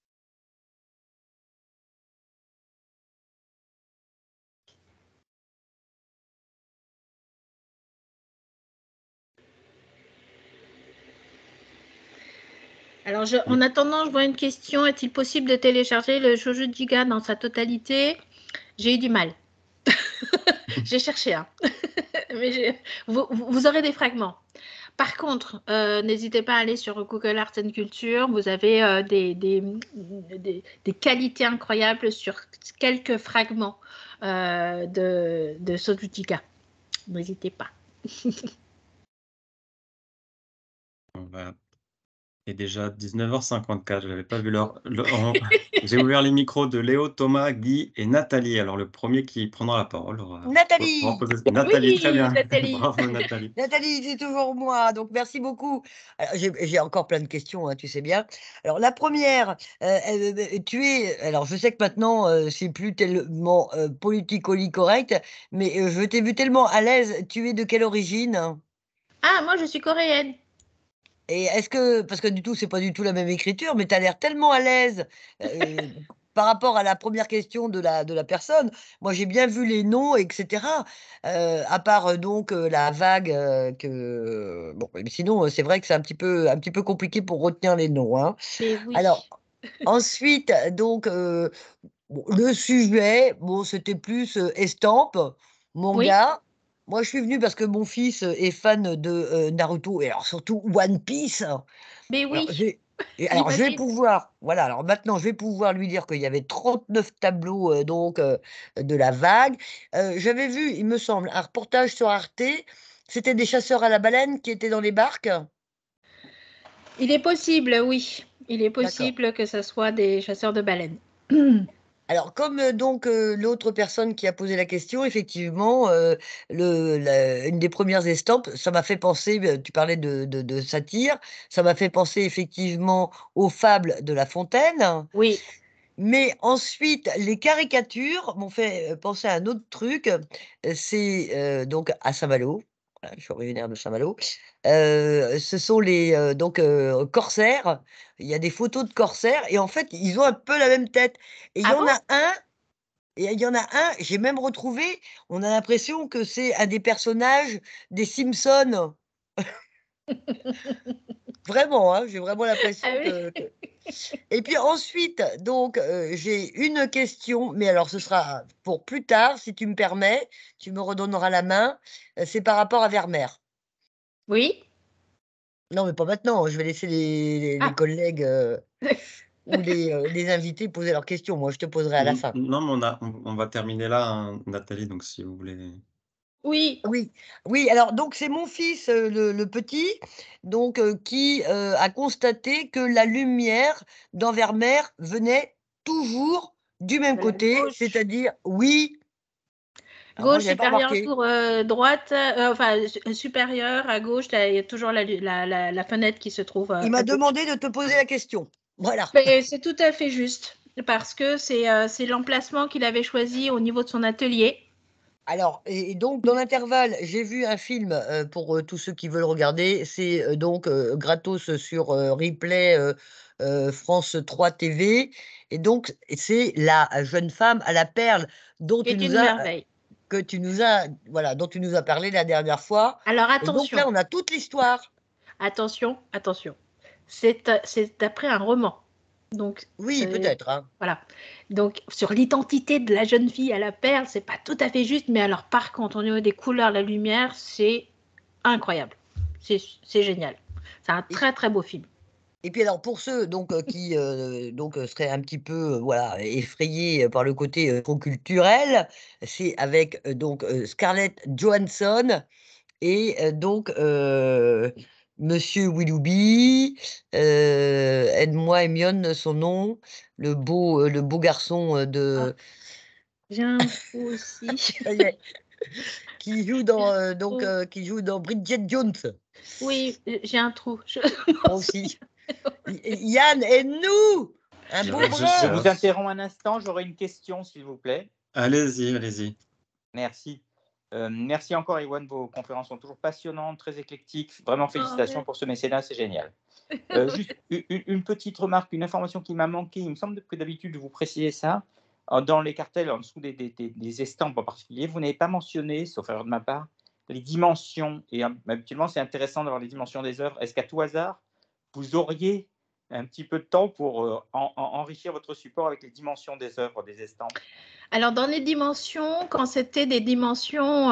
Alors, en attendant, je vois une question. Est-il possible de télécharger le Shoujo Giga dans sa totalité? J'ai eu du mal. J'ai cherché, hein. Mais vous aurez des fragments. Par contre, n'hésitez pas à aller sur Google Arts and Culture. Vous avez des qualités incroyables sur quelques fragments de Shoujo Giga. N'hésitez pas. On va... Il est déjà 19h54, je n'avais pas vu l'heure. J'ai ouvert les micros de Léo, Thomas, Guy et Nathalie. Alors, le premier qui prendra la parole aura... Nathalie. Nathalie, Oui, très bien. Nathalie. Bravo, Nathalie. Nathalie, c'est toujours moi, donc merci beaucoup. J'ai encore plein de questions, hein, tu sais bien. Alors, la première, alors je sais que maintenant, c'est plus tellement politically correct, mais je t'ai vu tellement à l'aise. Tu es de quelle origine? Ah, moi, je suis coréenne. Et est-ce que, parce que du tout, c'est pas du tout la même écriture, mais tu as l'air tellement à l'aise par rapport à la première question de la personne. Moi, j'ai bien vu les noms, etc. À part donc la vague que. Bon, mais sinon, c'est vrai que c'est un petit peu compliqué pour retenir les noms, hein. Mais oui. Alors, ensuite, donc, bon, le sujet, bon, c'était plus estampe, manga. Moi, je suis venue parce que mon fils est fan de Naruto et alors surtout One Piece. Mais Alors, oui. alors je vais J'imagine. pouvoir, voilà, alors maintenant je vais pouvoir lui dire qu'il y avait 39 tableaux donc de la vague. J'avais vu, il me semble, un reportage sur Arte. C'était des chasseurs à la baleine qui étaient dans les barques. Il est possible, oui. Il est D'accord. possible que ce soit des chasseurs de baleines. Alors, comme donc l'autre personne qui a posé la question, effectivement, une des premières estampes, ça m'a fait penser, tu parlais de satire, ça m'a fait penser effectivement aux fables de La Fontaine. Oui. Mais ensuite, les caricatures m'ont fait penser à un autre truc, c'est donc à Saint-Malo. Voilà, je suis originaire de Saint-Malo. Ce sont les donc corsaires. Il y a des photos de corsaires et en fait, ils ont un peu la même tête et il y Ah en bon? a un et il y en a un, j'ai même retrouvé, on a l'impression que c'est un des personnages des Simpsons. Vraiment, hein, j'ai vraiment l'impression Ah oui. que et puis ensuite, donc j'ai une question, mais alors ce sera pour plus tard, si tu me permets, tu me redonneras la main, c'est par rapport à Vermeer. Oui. Non, mais pas maintenant, je vais laisser les Ah. collègues, ou les invités poser leurs questions. Moi, je te poserai à la fin. Non, mais on va terminer là, hein, Nathalie, donc si vous voulez. Oui. Oui, oui, alors donc c'est mon fils, le petit, donc qui, a constaté que la lumière dans Vermeer venait toujours du même De la côté, gauche. c'est-à-dire oui. Alors moi, Gauche j'avais pas supérieure remarqué. sur droite, enfin supérieure à gauche, il y a toujours la fenêtre qui se trouve Il à m'a gauche. demandé de te poser la question. Voilà. Mais c'est tout à fait juste parce que c'est l'emplacement qu'il avait choisi au niveau de son atelier. Alors et donc dans l'intervalle, j'ai vu un film, pour, tous ceux qui veulent regarder, c'est, donc, gratos sur, replay, France 3 TV et donc c'est la jeune femme à la perle dont Qui tu est nous une as, merveille. que tu nous as voilà, dont tu nous as parlé la dernière fois Alors et donc là, attention, on a toute l'histoire. attention. C'est d'après un roman. Donc, oui, peut-être. Hein. Voilà. Donc, sur l'identité de la jeune fille à la perle, c'est pas tout à fait juste, mais alors, par contre, au niveau des couleurs, la lumière, c'est incroyable. C'est génial. C'est un très, très beau film. Et puis alors pour ceux donc qui seraient un petit peu voilà effrayés par le côté trop culturel, c'est avec donc Scarlett Johansson et Monsieur Willoughby, aide-moi Hermione son nom, le beau garçon de J'ai un trou aussi. ça y est, qui joue dans Bridget Jones. Oui, j'ai un trou. Moi aussi. Yann, aide-nous! Un beau bras! Je vous interromps un instant, j'aurai une question, s'il vous plaît. Allez-y, allez-y. Merci. Merci encore, Ewan. Vos conférences sont toujours passionnantes, très éclectiques. Vraiment, félicitations pour ce mécénat, c'est génial. Juste une petite remarque, une information qui m'a manqué. Il me semble que d'habitude, vous précisez ça. Dans les cartels, en dessous des estampes en particulier, vous n'avez pas mentionné, sauf erreur de ma part, les dimensions. Et habituellement, c'est intéressant d'avoir les dimensions des œuvres. Est-ce qu'à tout hasard, vous auriez un petit peu de temps pour enrichir votre support avec les dimensions des œuvres, des estampes? Alors, dans les dimensions, quand c'était des dimensions,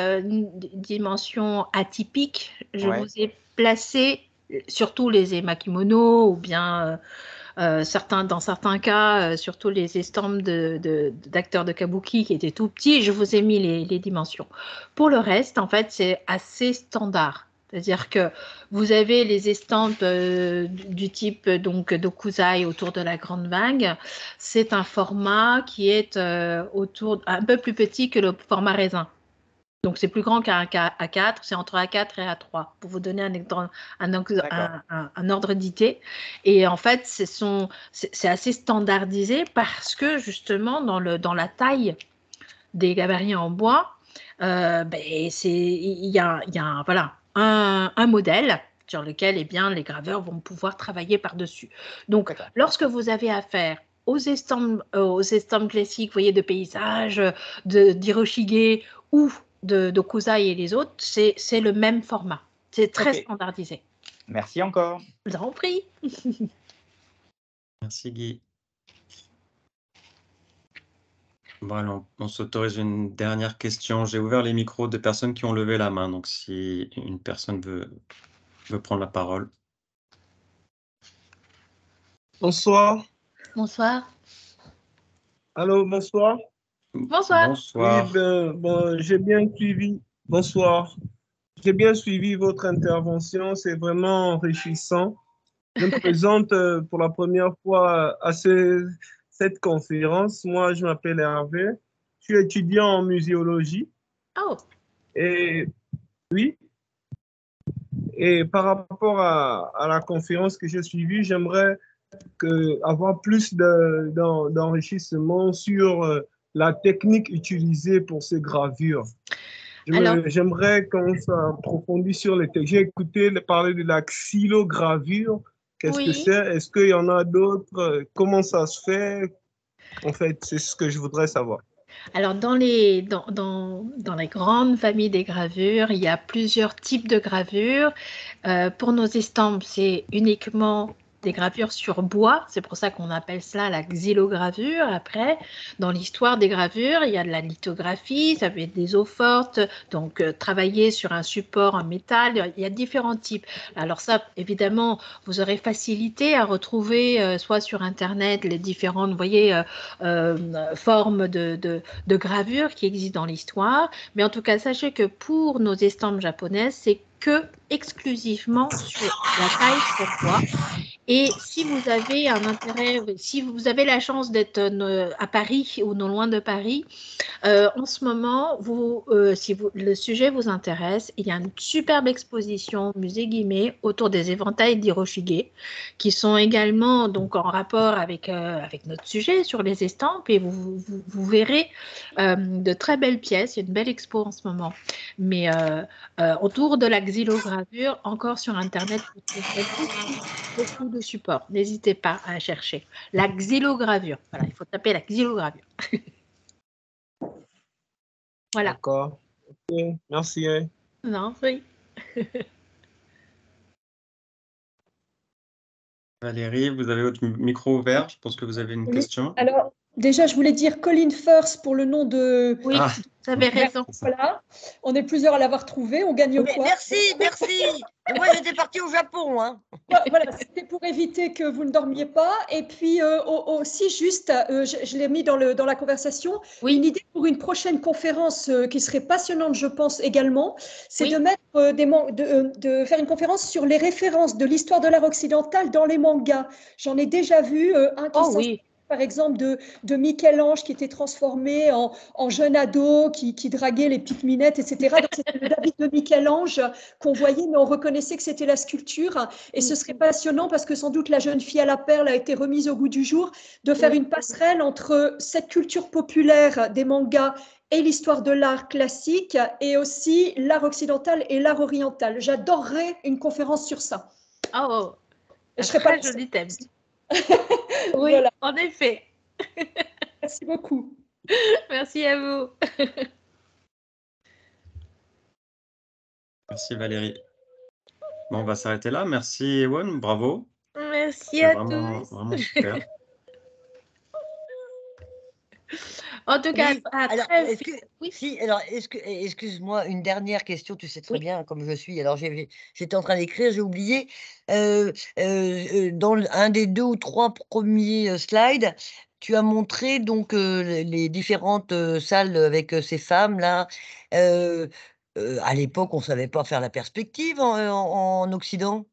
atypiques, je vous ai placé surtout les emakimono ou bien dans certains cas, surtout les estampes d'acteurs de kabuki qui étaient tout petits, je vous ai mis les dimensions. Pour le reste, en fait, c'est assez standard. C'est-à-dire que vous avez les estampes du type donc d'Okuzai autour de la grande vague. C'est un format qui est un peu plus petit que le format raisin. Donc, c'est plus grand qu'un A4, c'est entre A4 et A3, pour vous donner un ordre d'idée. Et en fait, c'est assez standardisé parce que, justement, dans la taille des gabarits en bois, il y a un modèle sur lequel les graveurs vont pouvoir travailler par-dessus. Donc, lorsque vous avez affaire aux estampes classiques, vous voyez, de paysages, d'Hiroshige ou d'Okuzai et les autres, c'est le même format. C'est très standardisé. Merci encore. Je vous en prie. Merci Guy. Bon, on s'autorise une dernière question. J'ai ouvert les micros de personnes qui ont levé la main, donc si une personne veut prendre la parole. Bonsoir. Bonsoir. Allô, bonsoir. Bonsoir. Bonsoir. Oui, j'ai bien suivi. Bonsoir. J'ai bien suivi votre intervention. C'est vraiment enrichissant. Je me présente pour la première fois à cette conférence. Moi, je m'appelle Hervé. Je suis étudiant en muséologie. Oh. Et oui. Et par rapport à la conférence que j'ai suivie, j'aimerais avoir plus d'enrichissement sur la technique utilisée pour ces gravures. J'aimerais qu'on s'approfondisse sur les techniques. J'ai écouté parler de la xylogravure. Qu'est-ce que c'est? Est-ce qu'il y en a d'autres? Comment ça se fait? En fait, c'est ce que je voudrais savoir. Alors, dans les grandes familles des gravures, il y a plusieurs types de gravures. Pour nos estampes, c'est uniquement des gravures sur bois. C'est pour ça qu'on appelle cela la xylogravure. Après, dans l'histoire des gravures, il y a de la lithographie, ça peut être des eaux fortes, donc travailler sur un support en métal. Il y a différents types. Alors ça, évidemment, vous aurez facilité à retrouver soit sur Internet les différentes, vous voyez, formes de gravures qui existent dans l'histoire. Mais en tout cas, sachez que pour nos estampes japonaises, c'est exclusivement sur la taille sur bois. Et si vous avez un intérêt, si vous avez la chance d'être à Paris ou non loin de Paris, en ce moment, si le sujet vous intéresse, il y a une superbe exposition au musée Guimet autour des éventails d'Hiroshige qui sont également donc en rapport avec notre sujet sur les estampes et vous verrez de très belles pièces. Il y a une belle expo en ce moment. Mais autour de la xylogravure, encore sur Internet, vous trouverez beaucoup de supports. N'hésitez pas à chercher. La xylogravure. Voilà, il faut taper la xylogravure. Voilà. D'accord. Ok, merci. Non, oui. Valérie, vous avez votre micro ouvert. Je pense que vous avez une question. Alors, déjà, je voulais dire Colin Firth pour le nom de... Oui, vous avez raison. Voilà, on est plusieurs à l'avoir trouvé. On gagne quoi? Merci. Et moi, j'étais partie au Japon. Hein. Voilà, c'était pour éviter que vous ne dormiez pas. Et puis aussi, juste, je l'ai mis dans la conversation, une idée pour une prochaine conférence qui serait passionnante, je pense également, c'est de mettre de faire une conférence sur les références de l'histoire de l'art occidental dans les mangas. J'en ai déjà vu un qui par exemple, de Michel-Ange qui était transformé en jeune ado, qui draguait les petites minettes, etc. Donc, c'était le David de Michel-Ange qu'on voyait, mais on reconnaissait que c'était la sculpture. Et ce serait passionnant parce que sans doute la jeune fille à la perle a été remise au goût du jour, de faire une passerelle entre cette culture populaire des mangas et l'histoire de l'art classique, et aussi l'art occidental et l'art oriental. J'adorerais une conférence sur ça. Oh, je serais pas joli thème. Oui, voilà. En effet. Merci beaucoup. Merci à vous. Merci Valérie. Bon, on va s'arrêter là. Merci Ewan, bravo. Merci à tous. Vraiment super. En tout cas, excuse-moi, une dernière question, tu sais très bien comme je suis. Alors, j'étais en train d'écrire, j'ai oublié. Dans un des 2 ou 3 premiers slides, tu as montré donc les différentes salles avec ces femmes-là. À l'époque, on ne savait pas faire la perspective en Occident.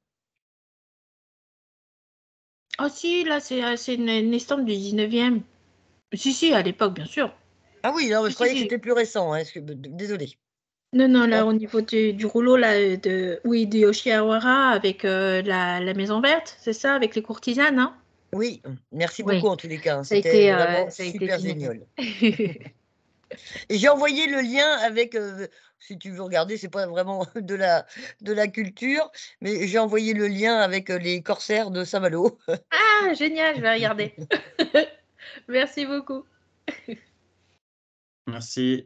Oh si, là, c'est une estampe du 19e. Si, à l'époque, bien sûr. Ah oui, non, je croyais que c'était plus récent. Hein, désolée. Non, là, au niveau du rouleau là, de Yoshiawara avec la Maison Verte, c'est ça, avec les courtisanes, hein? Oui, merci beaucoup en tous les cas. C'était vraiment super génial. Et j'ai envoyé le lien avec, si tu veux regarder, c'est pas vraiment de la culture, mais j'ai envoyé le lien avec les corsaires de Saint-Malo. Ah, génial, je vais regarder. Merci beaucoup. Merci.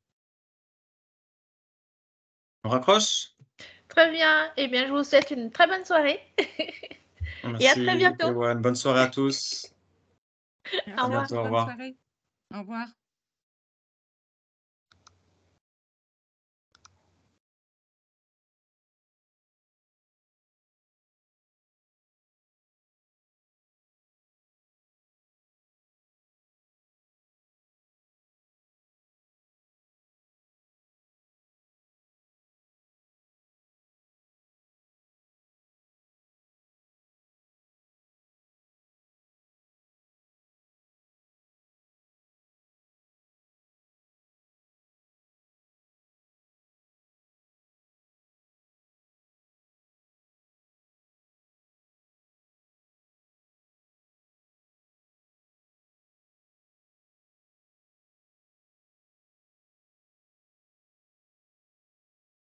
On raccroche? Très bien. Eh bien, je vous souhaite une très bonne soirée. Merci, et à très bientôt. Ewan. Bonne soirée à tous. Au revoir. Au revoir. Au revoir.